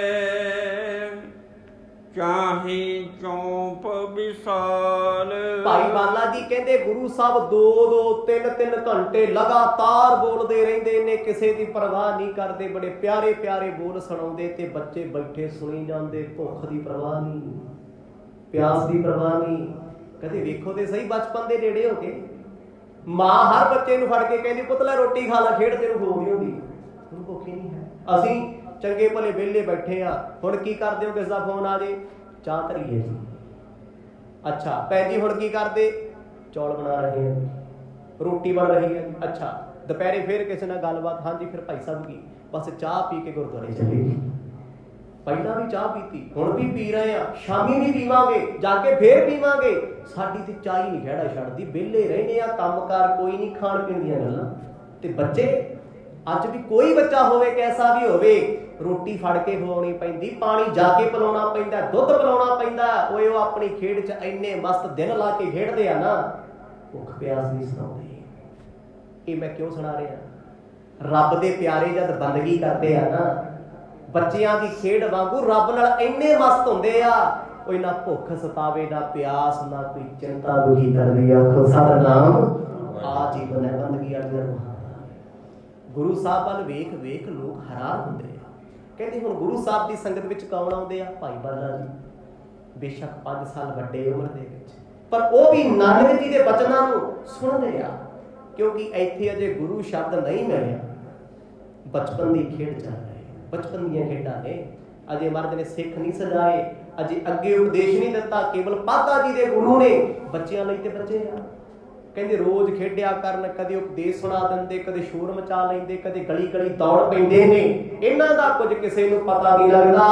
ਚਾਹੀ ਚੌਂਪ ਵਿਸਾਲ। ਭਾਈ ਬਾਲਾ ਜੀ ਕਹਿੰਦੇ ਗੁਰੂ ਸਾਹਿਬ 2-2 3-3 ਘੰਟੇ ਲਗਾਤਾਰ ਬੋਲਦੇ ਰਹਿੰਦੇ ਨੇ, ਕਿਸੇ ਦੀ ਪਰਵਾਹ ਨਹੀਂ ਕਰਦੇ। ਬੜੇ ਪਿਆਰੇ ਪਿਆਰੇ ਬੋਲ ਸੁਣਾਉਂਦੇ ਤੇ ਬੱਚੇ ਬੈਠੇ ਸੁਣੀ ਜਾਂਦੇ। ਭੁੱਖ ਦੀ ਪਰਵਾਹ ਨਹੀਂ, ਪਿਆਸ ਦੀ ਪਰਵਾਹ ਨਹੀਂ। ਕਦੇ ਵੇਖੋ ਤੇ ਸਹੀ ਬਚਪਨ ਦੇ ਨੇੜੇ ਹੋ ਕੇ ਮਾਂ ਹਰ ਬੱਚੇ ਨੂੰ ਫੜ ਕੇ ਕਹਿੰਦੀ ਪੁੱਤ ਲੈ ਰੋਟੀ ਖਾ ਲੈ, ਖੇਡ ਤੈਨੂੰ ਭੁੱਖ ਨਹੀਂ ਹੁੰਦੀ। ਹੁਣ ਭੁੱਖ ਹੀ ਨਹੀਂ ਹੈ। ਅਸੀਂ ਚੰਗੇ ਭਲੇ ਵਿਹਲੇ ਬੈਠੇ ਆ। ਹੁਣ ਕੀ ਕਰਦੇ ਹੋ? ਕਿਸ ਦਾ ਫੋਨ ਆ ਜੇ, ਚਾਹ ਧਰੀਏ ਜੀ। ਅੱਛਾ ਭੈਣ ਜੀ ਹੁਣ ਕੀ ਕਰਦੇ? ਚੌਲ ਬਣਾ ਰਹੇ ਆ, ਰੋਟੀ ਬਣ ਰਹੀ ਹੈ। ਅੱਛਾ ਦੁਪਹਿਰੇ ਫਿਰ ਕਿਸੇ ਨਾਲ ਗੱਲਬਾਤ? ਹਾਂਜੀ ਫਿਰ ਭਾਈ ਸਾਹਿਬ ਕੀ ਬਸ ਚਾਹ ਪੀ ਕੇ ਗੁਰਦੁਆਰੇ ਚਲੇ ਗਏ। ਪਹਿਲਾਂ ਵੀ ਚਾਹ ਪੀਤੀ, ਹੁਣ ਵੀ ਪੀ ਰਹੇ ਆ, ਸ਼ਾਮੀ ਵੀ ਪੀਵਾਂਗੇ, ਜਾ ਕੇ ਫੇਰ ਪੀਵਾਂਗੇ। ਸਾਡੀ ਤੇ ਚਾਹ ਹੀ ਨਹੀਂ ਖਹਿੜਾ ਛੱਡਦੀ। ਵਿਹਲੇ ਰਹਿੰਦੇ ਆ, ਕੰਮਕਾਰ ਕੋਈ ਨਹੀਂ, ਖਾਣ ਪੀਣ ਦੀਆਂ ਗੱਲਾਂ। ਤੇ ਬੱਚੇ ਅੱਜ ਵੀ ਕੋਈ ਬੱਚਾ ਹੋਵੇ ਕੈਸਾ ਵੀ ਹੋਵੇ, ਰੋਟੀ ਫੜ ਕੇ ਖਵਾਉਣੀ ਪੈਂਦੀ, ਪਾਣੀ ਜਾ ਕੇ ਪਿਲਾਉਣਾ ਪੈਂਦਾ, ਦੁੱਧ ਪਿਲਾਉਣਾ ਪੈਂਦਾ। ਓਏ ਉਹ ਆਪਣੀ ਖੇਡ 'ਚ ਇੰਨੇ ਮਸਤ ਦਿਨ ਲਾ ਕੇ ਖੇਡਦੇ ਆ ਨਾ, ਭੁੱਖ ਪਿਆਸ ਨਹੀਂ ਸੁਣਾਉਂਦੇ। ਇਹ ਮੈਂ ਕਿਉਂ ਸੁਣਾ ਰਿਹਾ? ਰੱਬ ਦੇ ਪਿਆਰੇ ਜਦ ਬੰਦਗੀ ਕਰਦੇ ਆ ਨਾ, ਬੱਚਿਆਂ ਦੀ ਖੇਡ ਵਾਂਗੂ ਰੱਬ ਨਾਲ ਇੰਨੇ ਮਸਤ ਹੁੰਦੇ ਆ। ਕੋਈ ਨਾ ਭੁੱਖ ਸਤਾਵੇ, ਨਾ ਪਿਆਸ, ਨਾ ਕੋਈ ਚਿੰਤਾ ਦੁਖੀ ਕਰਦੀ। ਆਖੋ ਸਤਿਨਾਮ। ਆ ਜੀਵਨ ਹੈ ਬੰਦਗੀ ਵਾਲੀ। गुरु साहब वाल वेख वेख लोग हैरान होंदे आ। कहते हुण गुरु साहब की संगत विच कौन आउंदे आ? भाई बाला जी, बेशक 5 साल वड्डे उम्र दे विच, पर वो भी नानक जी के बचनों को सुनते आ, क्योंकि इत्थे अजे गुरु शब्द नहीं मिलिया। बचपन की खेड चल रही, बचपन दी खेडां ने। अजे महाराज ने सिख नहीं सजाए, अजे अगे उपदेश नहीं दिता, केवल पादा जी के गुरु ने बच्चों लई ते बचे आ। कहते रोज खेडिया करन, कदे उपदेश सुना देंदे, कदे शोर मचा लेंदे, कदे गली गली दौड़ पैंदे ने। इन्हां दा कुछ किसी नूं पता नहीं लगदा।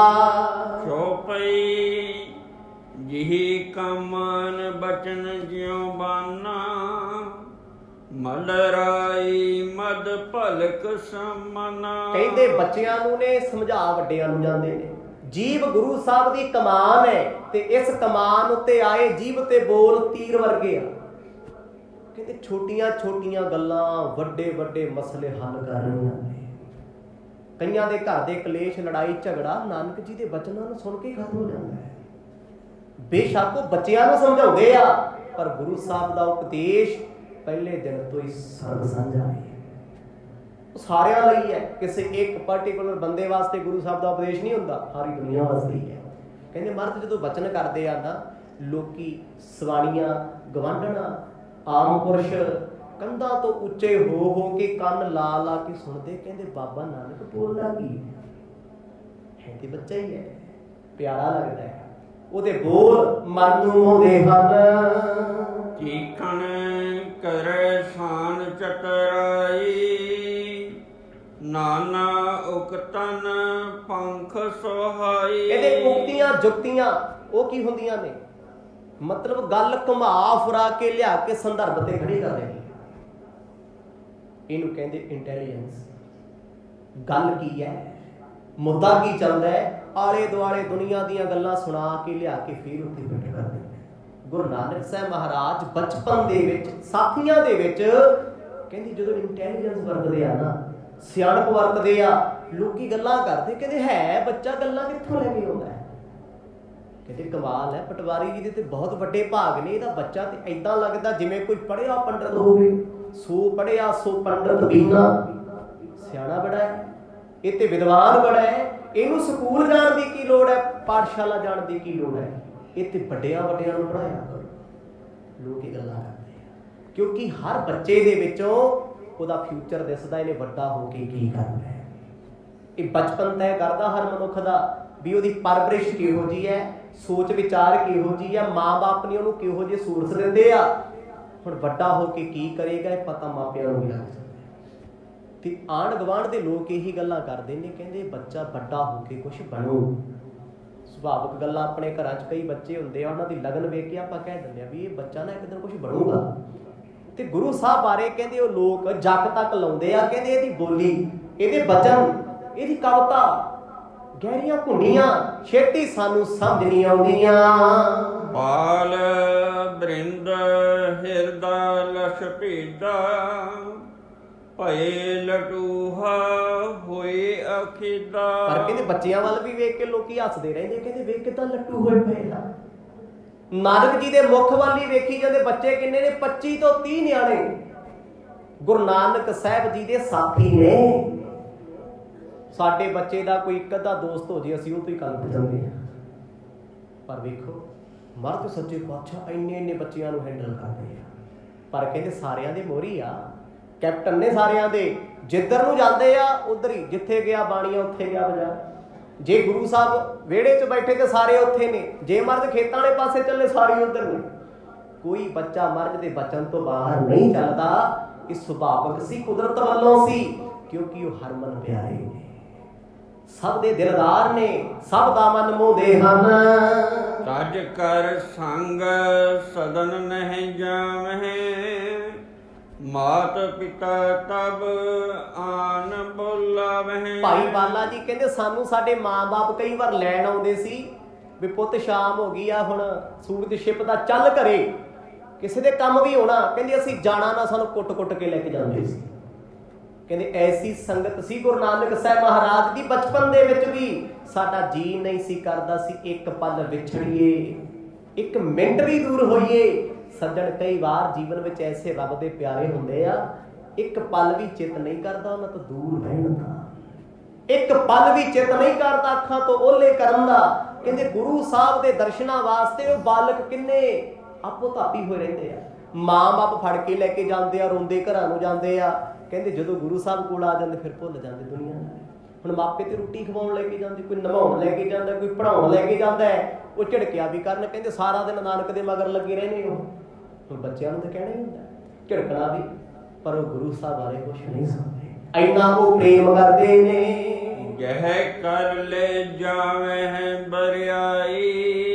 चौपई जिही कमान बचन ज्यों बाना, मलराई मद भलक समना। कहते बच्चियां नूं ने समझा वड्डियां नूं जांदे ने। जीव गुरु साहब दी कमान है ते इस कमान उत्ते आए जीव ते बोल तीर वर्गे आ। कहते छोटियां छोटियां गल्लां वड्डे वड्डे मसले हल कर रहीआं ने। कईयां दे घर दे कलेश लड़ाई झगड़ा नानक जी दे बचनां नूं सुण के खत्म हो जांदा है। बेशक वो बच्चियां नूं समझाउंदे आ, पर गुरु साहब दा उपदेश पहले दिन तो ही सर्व साझा है, सारिਆਂ ਲਈ है। किसी एक पर्टिकुलर बंदे वास्ते गुरु साहब का उपदेश नहीं होता, सारी दुनिया वास्ते ही है। कहते महाराज जो बचन करते हैं ना, लोकी सवाणियां गवांढणा आम पुरुष कंधा तो उच्चे हो के कन ला ला के सुनते, कहते बाबा नानक बोलता की है ते बच्चा ही है, प्यारा लगता है। ਉਹਦੇ बोल मन ਨੂੰ ਮੋਹਦੇ ਹਨ। ਚੀਖਣ करे शान चतराई, नाना उकतन पंख सुहाई। ਇਹਦੇ ਉਕਤੀਆਂ ਜੁਗਤੀਆਂ ਉਹ ਕੀ ਹੁੰਦੀਆਂ ਨੇ? मतलब गल घुमा फुरा के लिया के संदर्भ ते खड़ी कर देनी। इनू कहते इंटैलीजेंस। गल की है, मुद्दा की चलता है, आले दुआले दुनिया दीयां गल्लां सुना के लिया के फिर उत्ते फिट कर देंगे। गुरु नानक साहब महाराज बचपन दे विच साथियां दे विच कहंदे जदों इंटैलीजेंस वरतदे आ ना, सियाणप वरतदे आ, लोकी गल्लां करदे, कहंदे है बच्चा गल्लां कित्थों लैके आउंदा है। कहते कमाल है, पटवारी जी दे ते बहुत वड्डे भाग ने। इहदा बच्चा ते इदां लगदा जिवें कोई पढ़िया पंडित होवे। सो पढ़िया सो पंडित बीना, सियाणा बड़ा है, इह ते विद्वान बड़ा है। इहनूं स्कूल जाण दी की लोड़ है, पाठशाला जाण दी की लोड़ है? इत्थे वड्डियां वड्डियां नूं पढ़ाया करो। लोग इह गल्लां करदे आ, क्योंकि हर बच्चे दे विचों ਉਹਦਾ ਫਿਊਚਰ ਦਿਸਦਾ, ਇਹਨੇ ਵੱਡਾ ਹੋ ਕੇ ਕੀ ਕਰਨਾ ਹੈ। ਇਹ ਬਚਪਨ ਤੈਅ ਕਰਦਾ ਹਰ ਮਨੁੱਖ ਦਾ ਵੀ ਉਹਦੀ ਪਰਵਰਿਸ਼ ਕਿਹੋ ਜਿਹੀ ਹੈ, ਸੋਚ ਵਿਚਾਰ ਕਿਹੋ ਜਿਹੀ ਹੈ, ਮਾਂ-ਬਾਪ ਨੇ ਉਹਨੂੰ ਕਿਹੋ ਜਿਹੇ ਸੂਰਸ ਦਿੰਦੇ ਆ। ਹੁਣ ਵੱਡਾ ਹੋ ਕੇ ਕੀ ਕਰੇਗਾ ਇਹ ਪਤਾ ਮਾਪਿਆਂ ਨੂੰ ਵੀ ਲੱਗ ਜਾਂਦਾ। ਤੇ ਆਂਢ ਗੁਆਂਢ ਦੇ ਲੋਕ ਇਹੀ ਗੱਲਾਂ ਕਰਦੇ ਨੇ, ਕਹਿੰਦੇ ਬੱਚਾ ਵੱਡਾ ਹੋ ਕੇ ਕੁਛ ਬਣੋ। ਸੁਭਾਵਿਕ ਗੱਲਾਂ ਆਪਣੇ ਘਰਾਂ 'ਚ ਕਈ ਬੱਚੇ ਹੁੰਦੇ ਆ, ਉਹਨਾਂ ਦੀ ਲਗਨ ਵੇਖ ਕੇ ਆਪਾਂ ਕਹਿ ਦਿੰਦੇ ਆ ਵੀ ਇਹ ਬੱਚਾ ਨਾ ਇੱਕ ਦਿਨ ਕੁਛ ਬਣੂਗਾ। ਤੇ ਗੁਰੂ ਸਾਹਿਬ ਬਾਰੇ ਕਹਿੰਦੇ ਉਹ ਲੋਕ ਜੱਗ ਤੱਕ ਲਾਉਂਦੇ ਆ, ਕਹਿੰਦੇ ਇਹਦੀ ਬੋਲੀ, ਇਹਦੇ ਬਚਨ, ਇਹਦੀ ਕਵਿਤਾ ਗਹਿਰੀਆਂ ਘੁੰਡੀਆਂ ਛੇਤੀ ਸਾਨੂੰ ਸਮਝ ਨਹੀਂ ਆਉਂਦੀਆਂ। ਬਾਲ ਬ੍ਰਿੰਦ ਹਿਰਦਾ ਲਛ ਭੇਦਾ, ਭਏ ਲਟੂਹਾ ਹੋਏ ਅਖੀਦਾ। ਪਰ ਕਹਿੰਦੇ ਬੱਚਿਆਂ ਵੱਲ ਵੀ ਵੇਖ ਕੇ ਲੋਕੀ ਹੱਸਦੇ ਰਹਿੰਦੇ, ਕਹਿੰਦੇ ਵੇਖ ਕਿਦਾਂ ਲੱਟੂ ਹੋਏ ਪਏ ਆ। ਨਾਨਕ ਜੀ ਦੇ ਮੁਖ ਵੱਲ ਹੀ ਵੇਖੀ ਜਾਂਦੇ, ਬੱਚੇ ਕਿੰਨੇ ਨੇ? 25 ਤੋਂ 30 ਨਿਆਣੇ ਗੁਰੂ ਨਾਨਕ ਸਾਹਿਬ ਜੀ ਦੇ ਸਾਥੀ ਨੇ। ਸਾਡੇ ਬੱਚੇ ਦਾ ਕੋਈ ਇੱਕ ਅੱਧਾ ਦੋਸਤ ਹੋ ਜੇ, ਅਸੀਂ ਉਹ ਤੋਂ ਹੀ ਕਲਪ ਜਾਂਦੇ ਹਾਂ। ਪਰ ਵੇਖੋ ਮਰਦ ਸੱਚੇ ਪਾਤਸ਼ਾਹ ਇੰਨੇ ਇੰਨੇ ਬੱਚਿਆਂ ਨੂੰ ਹੈਂਡਲ ਕਰਦੇ ਆ। ਪਰ ਕਹਿੰਦੇ ਸਾਰਿਆਂ ਦੇ ਮੋਹਰੀ ਆ, ਕੈਪਟਨ ਨੇ ਸਾਰਿਆਂ ਦੇ। ਜਿੱਧਰ ਨੂੰ ਜਾਂਦੇ ਆ ਉਧਰ ਹੀ, ਜਿੱਥੇ ਗਿਆ ਬਾਣੀਆ ਉੱਥੇ ਗਿਆ ਬਾਜ਼ਾਰ। ਜੇ ਗੁਰੂ ਸਾਹਿਬ ਵਿਹੜੇ 'ਚ ਬੈਠੇ ਤੇ ਸਾਰੇ ਉੱਥੇ ਨੇ, ਜੇ ਮਰਦ ਖੇਤਾਂ ਵਾਲੇ ਪਾਸੇ ਚੱਲੇ ਸਾਰੇ ਉੱਧਰ ਨੇ। ਕੋਈ ਬੱਚਾ ਮਰਦ ਦੇ ਬਚਨ ਤੋਂ ਬਾਹਰ ਨਹੀਂ ਚੱਲਦਾ। ਇਹ ਸੁਭਾਵਿਕ ਸੀ, ਕੁਦਰਤ ਵੱਲੋਂ ਸੀ, ਕਿਉਂਕਿ ਉਹ ਹਰਮਨ ਪਿਆਰੇ ਨੇ, ਸਭ ਦੇ ਦਿਲਦਾਰ ਨੇ, ਸਭ ਦਾ ਮਨ ਮੋਹਦੇ ਹਨ। ਤਜ ਕਰ ਸੰਗ ਸਦਨ ਨਹੀਂ ਜਾਵਹਿ, ਮਾਤ ਪਿਤਾ ਤਬ ਆਨ ਬੁਲਾਵਹਿ। ਭਾਈ ਬਾਲਾ ਜੀ ਕਹਿੰਦੇ ਸਾਨੂੰ ਸਾਡੇ ਮਾਂ-ਬਾਪ ਕਈ ਵਾਰ ਲੈਣ ਆਉਂਦੇ ਸੀ ਵੀ ਪੁੱਤ ਸ਼ਾਮ ਹੋ ਗਈ ਆ, ਹੁਣ ਸੂਰਜ ਛਿਪਦਾ, ਚੱਲ ਘਰੇ, ਕਿਸੇ ਦੇ ਕੰਮ ਵੀ ਹੋਣਾ। ਕਹਿੰਦੇ ਅਸੀਂ ਜਾਣਾ ਨਾ, ਸਾਨੂੰ ਕੁੱਟ-ਕੁੱਟ ਕੇ ਲੈ ਕੇ ਜਾਂਦੇ ਸੀ। ਕਹਿੰਦੇ ਐਸੀ ਸੰਗਤ ਸੀ ਗੁਰੂ ਨਾਨਕ ਸਾਹਿਬ ਮਹਾਰਾਜ ਦੀ। ਬਚਪਨ ਦੇ ਵਿੱਚ ਵੀ ਸਾਡਾ ਜੀ ਨਹੀਂ ਸੀ ਕਰਦਾ ਸੀ ਇੱਕ ਪਲ ਵਿਛੜੀਏ, ਇੱਕ ਮਿੰਟ ਵੀ ਦੂਰ ਹੋਈਏ। ਸੱਜਣ ਕਈ ਵਾਰ ਜੀਵਨ ਵਿੱਚ ਐਸੇ ਰੱਬ ਦੇ ਪਿਆਰੇ ਹੁੰਦੇ ਆ ਇੱਕ ਪਲ ਵੀ ਚਿੱਤ ਨਹੀਂ ਕਰਦਾ ਉਹਨਾਂ ਤੋਂ ਦੂਰ ਰਹਿਣ ਦਾ, ਇੱਕ ਪਲ ਵੀ ਚਿੱਤ ਨਹੀਂ ਕਰਦਾ ਅੱਖਾਂ ਤੋਂ ਓਹਲੇ ਕਰਨ ਦਾ। ਕਹਿੰਦੇ ਗੁਰੂ ਸਾਹਿਬ ਦੇ ਦਰਸ਼ਨਾਂ ਵਾਸਤੇ ਉਹ ਬਾਲਕ ਕਿੰਨੇ ਆਪੋ ਧਾਪੀ ਹੋਏ ਰਹਿੰਦੇ ਆ। ਮਾਂ ਬਾਪ ਫੜ ਕੇ ਲੈ ਕੇ ਜਾਂਦੇ ਆ, ਰੋਂਦੇ ਘਰਾਂ ਨੂੰ ਜਾਂਦੇ ਆ। ਕਹਿੰਦੇ ਜਦੋਂ ਗੁਰੂ ਸਾਹਿਬ ਕੋਲ ਆ ਜਾਂਦੇ ਫਿਰ ਭੁੱਲ ਜਾਂਦੇ ਦੁਨੀਆ ਨੂੰ। ਹੁਣ ਮਾਪੇ ਤੇ ਰੋਟੀ ਖਵਾਉਣ ਲੈ ਕੇ ਜਾਂਦੇ, ਕੋਈ ਨਵਾਉਣ ਲੈ ਕੇ ਜਾਂਦਾ, ਕੋਈ ਪੜ੍ਹਾਉਣ ਲੈ ਕੇ ਜਾਂਦਾ ਹੈ, ਉਹ ਝਿੜਕਿਆ ਵੀ ਕਰਨ। ਕਹਿੰਦੇ ਸਾਰਾ ਦਿਨ ਨਾਨਕ ਦੇ ਮਗਰ ਲੱਗੇ ਰਹਿੰਦੇ ਹੋ। ਹੁਣ ਬੱਚਿਆਂ ਨੂੰ ਤਾਂ ਕਹਿਣਾ ਹੀ ਹੁੰਦਾ, ਝਿੜਕਣਾ ਵੀ, ਪਰ ਉਹ ਗੁਰੂ ਸਾਹਿਬ ਬਾਰੇ ਕੁਛ ਨਹੀਂ ਸਮਝਦੇ, ਇੰਨਾ ਉਹ ਪ੍ਰੇਮ ਕਰਦੇ ਨੇ। ਗਹਿ ਕਰ ਲੈ ਜਾਵੇ ਹੈ ਬਰਿਆਈ,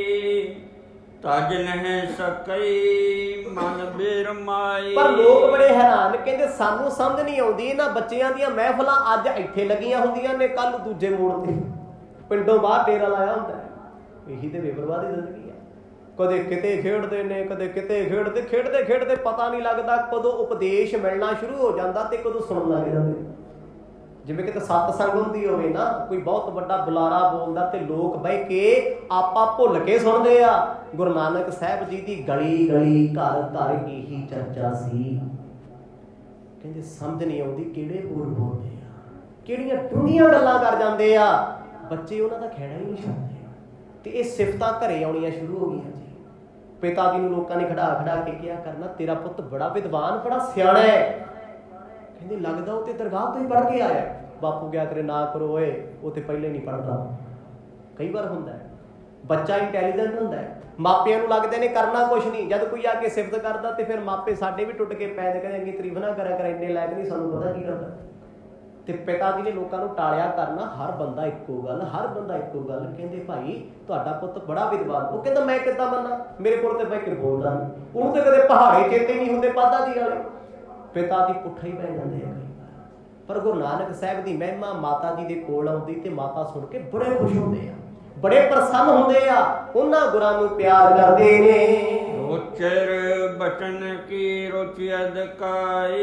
ਤਜ ਨਹਿ ਸਕਈ ਮਨ ਬਿਰਮਾਈ। ਪਰ ਲੋਕ ਬੜੇ ਹੈਰਾਨ, ਕਹਿੰਦੇ ਸਾਨੂੰ ਸਮਝ ਨਹੀਂ ਆਉਂਦੀ ਇਹਨਾਂ ਬੱਚਿਆਂ ਦੀਆਂ ਮਹਿਫਲਾਂ ਅੱਜ ਇੱਥੇ ਲੱਗੀਆਂ ਹੁੰਦੀਆਂ ਨੇ, ਕੱਲ ਦੂਜੇ ਮੋੜ ਤੇ ਪਿੰਡੋਂ ਬਾਹਰ ਡੇਰਾ ਲਾਇਆ ਹੁੰਦਾ। ਇਹੀ ਤੇ ਬੇਪਰਵਾਹ ਦੀ ਜ਼ਿੰਦਗੀ ਹੈ। ਕਦੇ ਕਿਤੇ ਖੇਡਦੇ ਨੇ, ਕਦੇ ਕਿਤੇ ਖੇਡਦੇ, ਖੇਡਦੇ ਖੇਡਦੇ ਪਤਾ ਨਹੀਂ ਲੱਗਦਾ ਕਦੋਂ ਉਪਦੇਸ਼ ਮਿਲਣਾ ਸ਼ੁਰੂ ਹੋ ਜਾਂਦਾ ਤੇ ਕਦੋਂ ਸੁਣਨ ਲੱਗ ਜਾਂਦੇ। ਜਿਵੇਂ ਕਿਤੇ ਸਤਸੰਗ ਹੁੰਦੀ ਹੋਵੇ ਨਾ, ਕੋਈ ਬਹੁਤ ਵੱਡਾ ਬੁਲਾਰਾ ਬੋਲਦਾ ਤੇ ਲੋਕ ਬਹਿ ਕੇ ਆਪਾ ਭੁੱਲ ਕੇ ਸੁਣਦੇ ਆ। ਗੁਰੂ ਨਾਨਕ ਸਾਹਿਬ ਜੀ ਦੀ ਗਲੀ ਗਲੀ ਘਰ ਘਰ ਇਹੀ ਚਰਚਾ ਸੀ। ਕਹਿੰਦੇ ਸਮਝ ਨਹੀਂ ਆਉਂਦੀ ਕਿਹੜੇ ਬੋਲ ਬੋਲਦੇ ਆ, ਕਿਹੜੀਆਂ ਡੂੰਘੀਆਂ ਗੱਲਾਂ ਕਰ ਜਾਂਦੇ ਆ। ਬੱਚੇ ਉਹਨਾਂ ਦਾ ਖਹਿੜਾ ਹੀ ਨਹੀਂ ਛੱਡਦੇ ਤੇ ਇਹ ਸਿਫਤਾਂ ਘਰੇ ਆਉਣੀਆਂ ਸ਼ੁਰੂ ਹੋ ਗਈਆਂ ਜੀ। ਪਿਤਾ ਜੀ ਨੂੰ ਲੋਕਾਂ ਨੇ ਖੜਾ ਖੜਾ ਕੇ ਕਿਹਾ ਕਰਨਾ, ਤੇਰਾ ਪੁੱਤ ਬੜਾ ਵਿਦਵਾਨ, ਬੜਾ ਸਿਆਣਾ ਹੈ। ਕਹਿੰਦੇ ਲੱਗਦਾ ਉਹ ਤੇ ਦਰਗਾਹ ਤੋਂ ਹੀ ਪੜ੍ਹ ਕੇ ਆਇਆ। ਬਾਪੂ ਕਿਹਾ ਕਰੇ ਨਾ ਕਰੋ ਓਏ, ਉਹ ਤੇ ਪਹਿਲੇ ਨਹੀਂ ਪੜ੍ਹਦਾ। ਕਈ ਵਾਰ ਹੁੰਦਾ ਹੈ ਬੱਚਾ ਇੰਟੈਲੀਜੈਂਟ ਹੁੰਦਾ ਹੈ, ਮਾਪਿਆਂ ਨੂੰ ਲੱਗਦੇ ਨੇ ਕਰਨਾ ਕੁਛ ਨਹੀਂ, ਜਦ ਕੋਈ ਆ ਕੇ ਸਿਫਤ ਕਰਦਾ ਤੇ ਫਿਰ ਮਾਪੇ ਸਾਡੇ ਵੀ ਟੁੱਟ ਕੇ ਪੈ ਜਾਂਦੇ, ਕਹਿੰਦੇ ਇੰਨੀ ਤਾਰੀਫ ਨਾ ਕਰਿਆ ਕਰ, ਇੰਨੇ ਲਾਇਕ ਨਹੀਂ, ਸਾਨੂੰ ਪਤਾ ਕੀ ਕਰਦਾ। ਤੇ ਪਿਤਾ ਜੀ ਨੇ ਲੋਕਾਂ ਨੂੰ ਟਾਲਿਆ ਕਰਨਾ, ਹਰ ਬੰਦਾ ਇੱਕੋ ਗੱਲ, ਹਰ ਬੰਦਾ ਇੱਕੋ ਗੱਲ। ਕਹਿੰਦੇ ਭਾਈ ਤੁਹਾਡਾ ਪੁੱਤ ਬੜਾ ਵਿਦਵਾਨ। ਉਹ ਕਹਿੰਦਾ ਮੈਂ ਕਿੱਦਾਂ ਮੰਨਾਂ, ਮੇਰੇ ਕੋਲ ਤੇ ਬਹਿ ਕੇ ਬੋਲਦਾ ਨਹੀਂ, ਉਹਨੂੰ ਤੇ ਕਦੇ ਪਹਾੜੇ ਚੇਤੇ ਨਹੀਂ ਹੁੰਦੇ ਪਾਦਾ ਜੀ ਵਾਲੇ। ਪਿਤਾ ਜੀ ਪੁੱਠਾ ਹੀ ਪੈ ਜਾਂਦੇ ਆ। ਪਰ ਗੁਰੂ ਨਾਨਕ ਸਾਹਿਬ ਦੀ ਮਹਿਮਾ ਮਾਤਾ ਜੀ ਦੇ ਕੋਲ ਆਉਂਦੀ ਤੇ ਮਾਤਾ ਸੁਣ ਕੇ ਬੜੇ ਖੁਸ਼ ਹੁੰਦੇ ਆ, ਬੜੇ ਪ੍ਰਸੰਨ ਹੁੰਦੇ ਆ, ਉਹਨਾਂ ਗੁਰਾਂ ਨੂੰ ਪਿਆਰ ਕਰਦੇ ਨੇ। ਰੋਚਰ ਬਚਨ ਕੀ ਰੁਚਿ ਅਧਿਕਾਈ,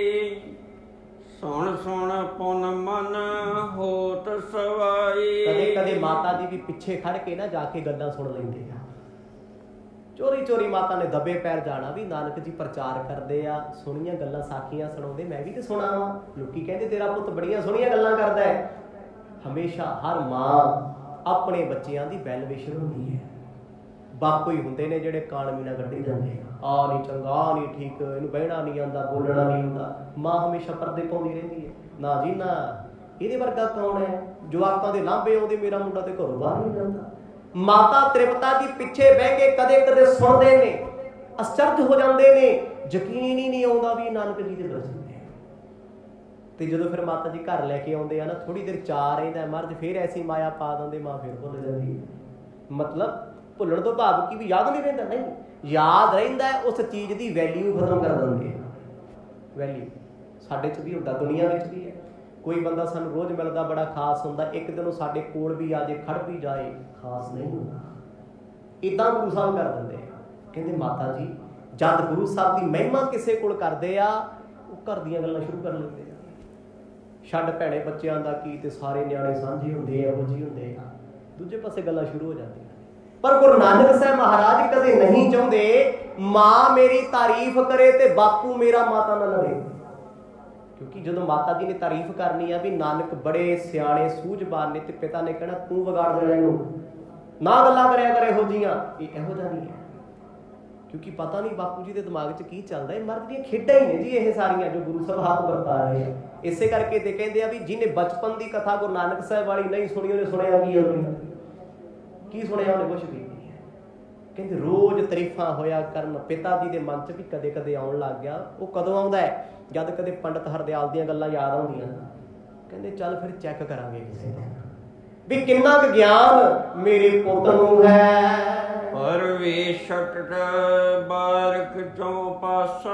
ਸੁਣ ਸੁਣ ਪੁਨ ਮਨ ਹੋਤ ਸਵਾਈ। ਕਦੇ ਕਦੇ ਮਾਤਾ ਜੀ ਵੀ ਪਿੱਛੇ ਖੜ ਕੇ ਨਾ ਜਾ ਕੇ ਗੱਲਾਂ ਸੁਣ ਲੈਂਦੇ ਆ। ਚੋਰੀ ਚੋਰੀ ਮਾਤਾ ਨੇ ਦੱਬੇ ਪੈਰ ਜਾਣਾ ਵੀ ਨਾਨਕ ਜੀ ਪ੍ਰਚਾਰ ਕਰਦੇ ਆ, ਸੋਹਣੀਆਂ ਗੱਲਾਂ ਸਾਖੀਆਂ ਸੁਣਾਉਂਦੇ, ਮੈਂ ਵੀ ਤੇ ਸੁਣਾ ਵਾਂ। ਲੋਕੀ ਕਹਿੰਦੇ ਤੇਰਾ ਪੁੱਤ ਬੜੀਆਂ ਸੋਹਣੀਆਂ ਗੱਲਾਂ ਕਰਦਾ ਹੈ। ਹਮੇਸ਼ਾ ਹਰ ਮਾਂ ਆਪਣੇ ਬੱਚਿਆਂ ਦੀ ਵੈਲ ਵਿਸ਼ਰ ਹੁੰਦੀ ਹੈ। ਬਾਪੂ ਹੀ ਹੁੰਦੇ ਨੇ ਜਿਹੜੇ ਕਾਣ ਮੀਣਾ ਕੱਢੀ ਜਾਂਦੇ ਆ ਨਹੀਂ ਚੰਗਾ, ਆਹ ਨਹੀਂ ਠੀਕ, ਇਹਨੂੰ ਬਹਿਣਾ ਨਹੀਂ ਆਉਂਦਾ, ਬੋਲਣਾ ਨਹੀਂ ਆਉਂਦਾ। ਮਾਂ ਹਮੇਸ਼ਾ ਪਰਦੇ ਪਾਉਂਦੀ ਰਹਿੰਦੀ ਹੈ, ਨਾ ਜੀ ਨਾ, ਇਹਦੇ ਵਰਗਾ ਕੌਣ ਹੈ। ਜਵਾਕਾਂ ਦੇ ਲਾਂਭੇ ਆਉਂਦੇ, ਮੇਰਾ ਮੁੰਡਾ ਤੇ ਘਰੋਂ ਬਾਹਰ ਨਹੀਂ ਜਾਂਦਾ। ਮਾਤਾ ਤ੍ਰਿਪਤਾ ਜੀ ਪਿੱਛੇ ਬਹਿ ਕੇ ਕਦੇ ਕਦੇ ਸੁਣਦੇ ਨੇ, ਅਚਰਜ ਹੋ ਜਾਂਦੇ ਨੇ, ਯਕੀਨ ਹੀ ਨਹੀਂ ਆਉਂਦਾ ਵੀ ਨਾਨਕ ਜੀ ਦੇ ਦਰਸ਼ਨ ਨੇ। ਤੇ ਜਦੋਂ ਫਿਰ ਮਾਤਾ ਜੀ ਘਰ ਲੈ ਕੇ ਆਉਂਦੇ ਆ ਨਾ, ਥੋੜੀ ਦੇਰ ਚਾਅ ਰਹਿੰਦਾ, ਮਰਦ ਫਿਰ ਐਸੀ ਮਾਇਆ ਪਾ ਦਿੰਦੇ, ਮਾਂ ਫਿਰ ਭੁੱਲ ਜਾਂਦੀ ਹੈ। ਮਤਲਬ ਭੁੱਲਣ ਤੋਂ ਭਾਵ ਕੀ ਵੀ ਯਾਦ ਨਹੀਂ ਰਹਿੰਦਾ, ਨਹੀਂ ਯਾਦ ਰਹਿੰਦਾ, ਉਸ ਚੀਜ਼ ਦੀ ਵੈਲਿਊ ਖਤਮ ਕਰ ਦਿੰਦੇ। ਵੈਲਿਊ ਸਾਡੇ 'ਚ ਵੀ ਹੁੰਦਾ, ਦੁਨੀਆ ਵਿੱਚ ਵੀ ਹੈ। ਕੋਈ ਬੰਦਾ ਸਾਨੂੰ ਰੋਜ਼ ਮਿਲਦਾ ਬੜਾ ਖਾਸ ਹੁੰਦਾ, ਇੱਕ ਦਿਨ ਉਹ ਸਾਡੇ ਕੋਲ ਵੀ ਆ ਜੇ, ਖੜ ਵੀ ਜਾਏ, ਖਾਸ ਨਹੀਂ ਹੁੰਦਾ। ਇੱਦਾਂ ਗੁਰੂ ਸਾਹਿਬ ਕਰ ਦਿੰਦੇ ਆ। ਕਹਿੰਦੇ ਮਾਤਾ ਜੀ ਜਦ ਗੁਰੂ ਸਾਹਿਬ ਦੀ ਮਹਿਮਾ ਕਿਸੇ ਕੋਲ ਕਰਦੇ ਆ, ਉਹ ਘਰ ਦੀਆਂ ਗੱਲਾਂ ਸ਼ੁਰੂ ਕਰ ਲੈਂਦੇ ਆ। ਛੱਡ ਭੈਣੇ ਬੱਚਿਆਂ ਦਾ ਕੀ, ਤੇ ਸਾਰੇ ਨਿਆਣੇ ਸਾਂਝੇ ਹੁੰਦੇ ਆ, ਇਹੋ ਜਿਹੇ ਹੁੰਦੇ ਆ, ਦੂਜੇ ਪਾਸੇ ਗੱਲਾਂ ਸ਼ੁਰੂ ਹੋ ਜਾਂਦੀਆਂ। ਪਰ ਗੁਰੂ ਨਾਨਕ ਸਾਹਿਬ ਮਹਾਰਾਜ ਕਦੇ ਨਹੀਂ ਚਾਹੁੰਦੇ ਮਾਂ ਮੇਰੀ ਤਾਰੀਫ ਕਰੇ ਤੇ ਬਾਪੂ ਮੇਰਾ ਮਾਤਾ ਨਾਲ ਲੜੇ। ਕਿਉਂਕਿ ਜਦੋਂ ਮਾਤਾ ਜੀ ਨੇ ਤਾਰੀਫ ਕਰਨੀ ਆ ਵੀ ਨਾਨਕ ਬੜੇ ਸਿਆਣੇ ਸੂਝਵਾਨ ਨੇ, ਤੇ ਪਿਤਾ ਨੇ ਕਹਿਣਾ ਤੂੰ ਵਿਗਾੜ ਦੇਣਾ ਇਹਨੂੰ, ਨਾ ਗੱਲਾਂ ਕਰਿਆ ਕਰ ਇਹੋ ਜਿਹੀਆਂ। ਇਹ ਇਹੋ ਜਿਹਾ ਨਹੀਂ ਹੈ, ਕਿਉਂਕਿ ਪਤਾ ਨਹੀਂ ਬਾਪੂ ਜੀ ਦੇ ਦਿਮਾਗ 'ਚ ਕੀ ਚੱਲਦਾ। ਇਹ ਮਰਦ ਦੀਆਂ ਖੇਡਾਂ ਹੀ ਨੇ ਜੀ ਇਹ ਸਾਰੀਆਂ ਜੋ ਗੁਰੂ ਸਾਹਿਬ ਹੱਥ ਵਰਤਾ ਰਹੇ ਆ। ਇਸੇ ਕਰਕੇ ਤੇ ਕਹਿੰਦੇ ਆ ਵੀ ਜਿਹਨੇ ਬਚਪਨ ਦੀ ਕਥਾ ਗੁਰੂ ਨਾਨਕ ਸਾਹਿਬ ਵਾਲੀ ਨਹੀਂ ਸੁਣੀ, ਉਹਨੇ ਸੁਣਿਆ ਕੀ ਸੁਣਿਆ, ਉਹਨੇ ਕੁਛ ਵੀ ਨਹੀਂ। ਕਹਿੰਦੇ ਰੋਜ਼ ਤਾਰੀਫਾਂ ਹੋਇਆ ਕਰਨ। ਪਿਤਾ ਜੀ ਦੇ ਮਨ 'ਚ ਵੀ ਕਦੇ ਕਦੇ ਆਉਣ ਲੱਗ ਗਿਆ। ਉਹ ਕਦੋਂ ਆਉਂਦਾ ਹੈ, ਜਦ ਕਦੇ ਪੰਡਤ ਹਰਦਿਆਲ ਦੀਆਂ ਗੱਲਾਂ ਯਾਦ ਆਉਂਦੀਆਂ। ਕਹਿੰਦੇ ਚੱਲ ਫਿਰ ਚੈੱਕ ਕਰਾਂਗੇ ਕਿਸੇ ਦਿਨ ਵੀ ਕਿੰਨਾ ਕੁ ਗਿਆਨ ਮੇਰੇ ਪੁੱਤ ਨੂੰ ਹੈ। ਪਰ ਵੇਸ਼ਟ ਬਾਰਕ ਚੋਂ ਪਾਸਾ,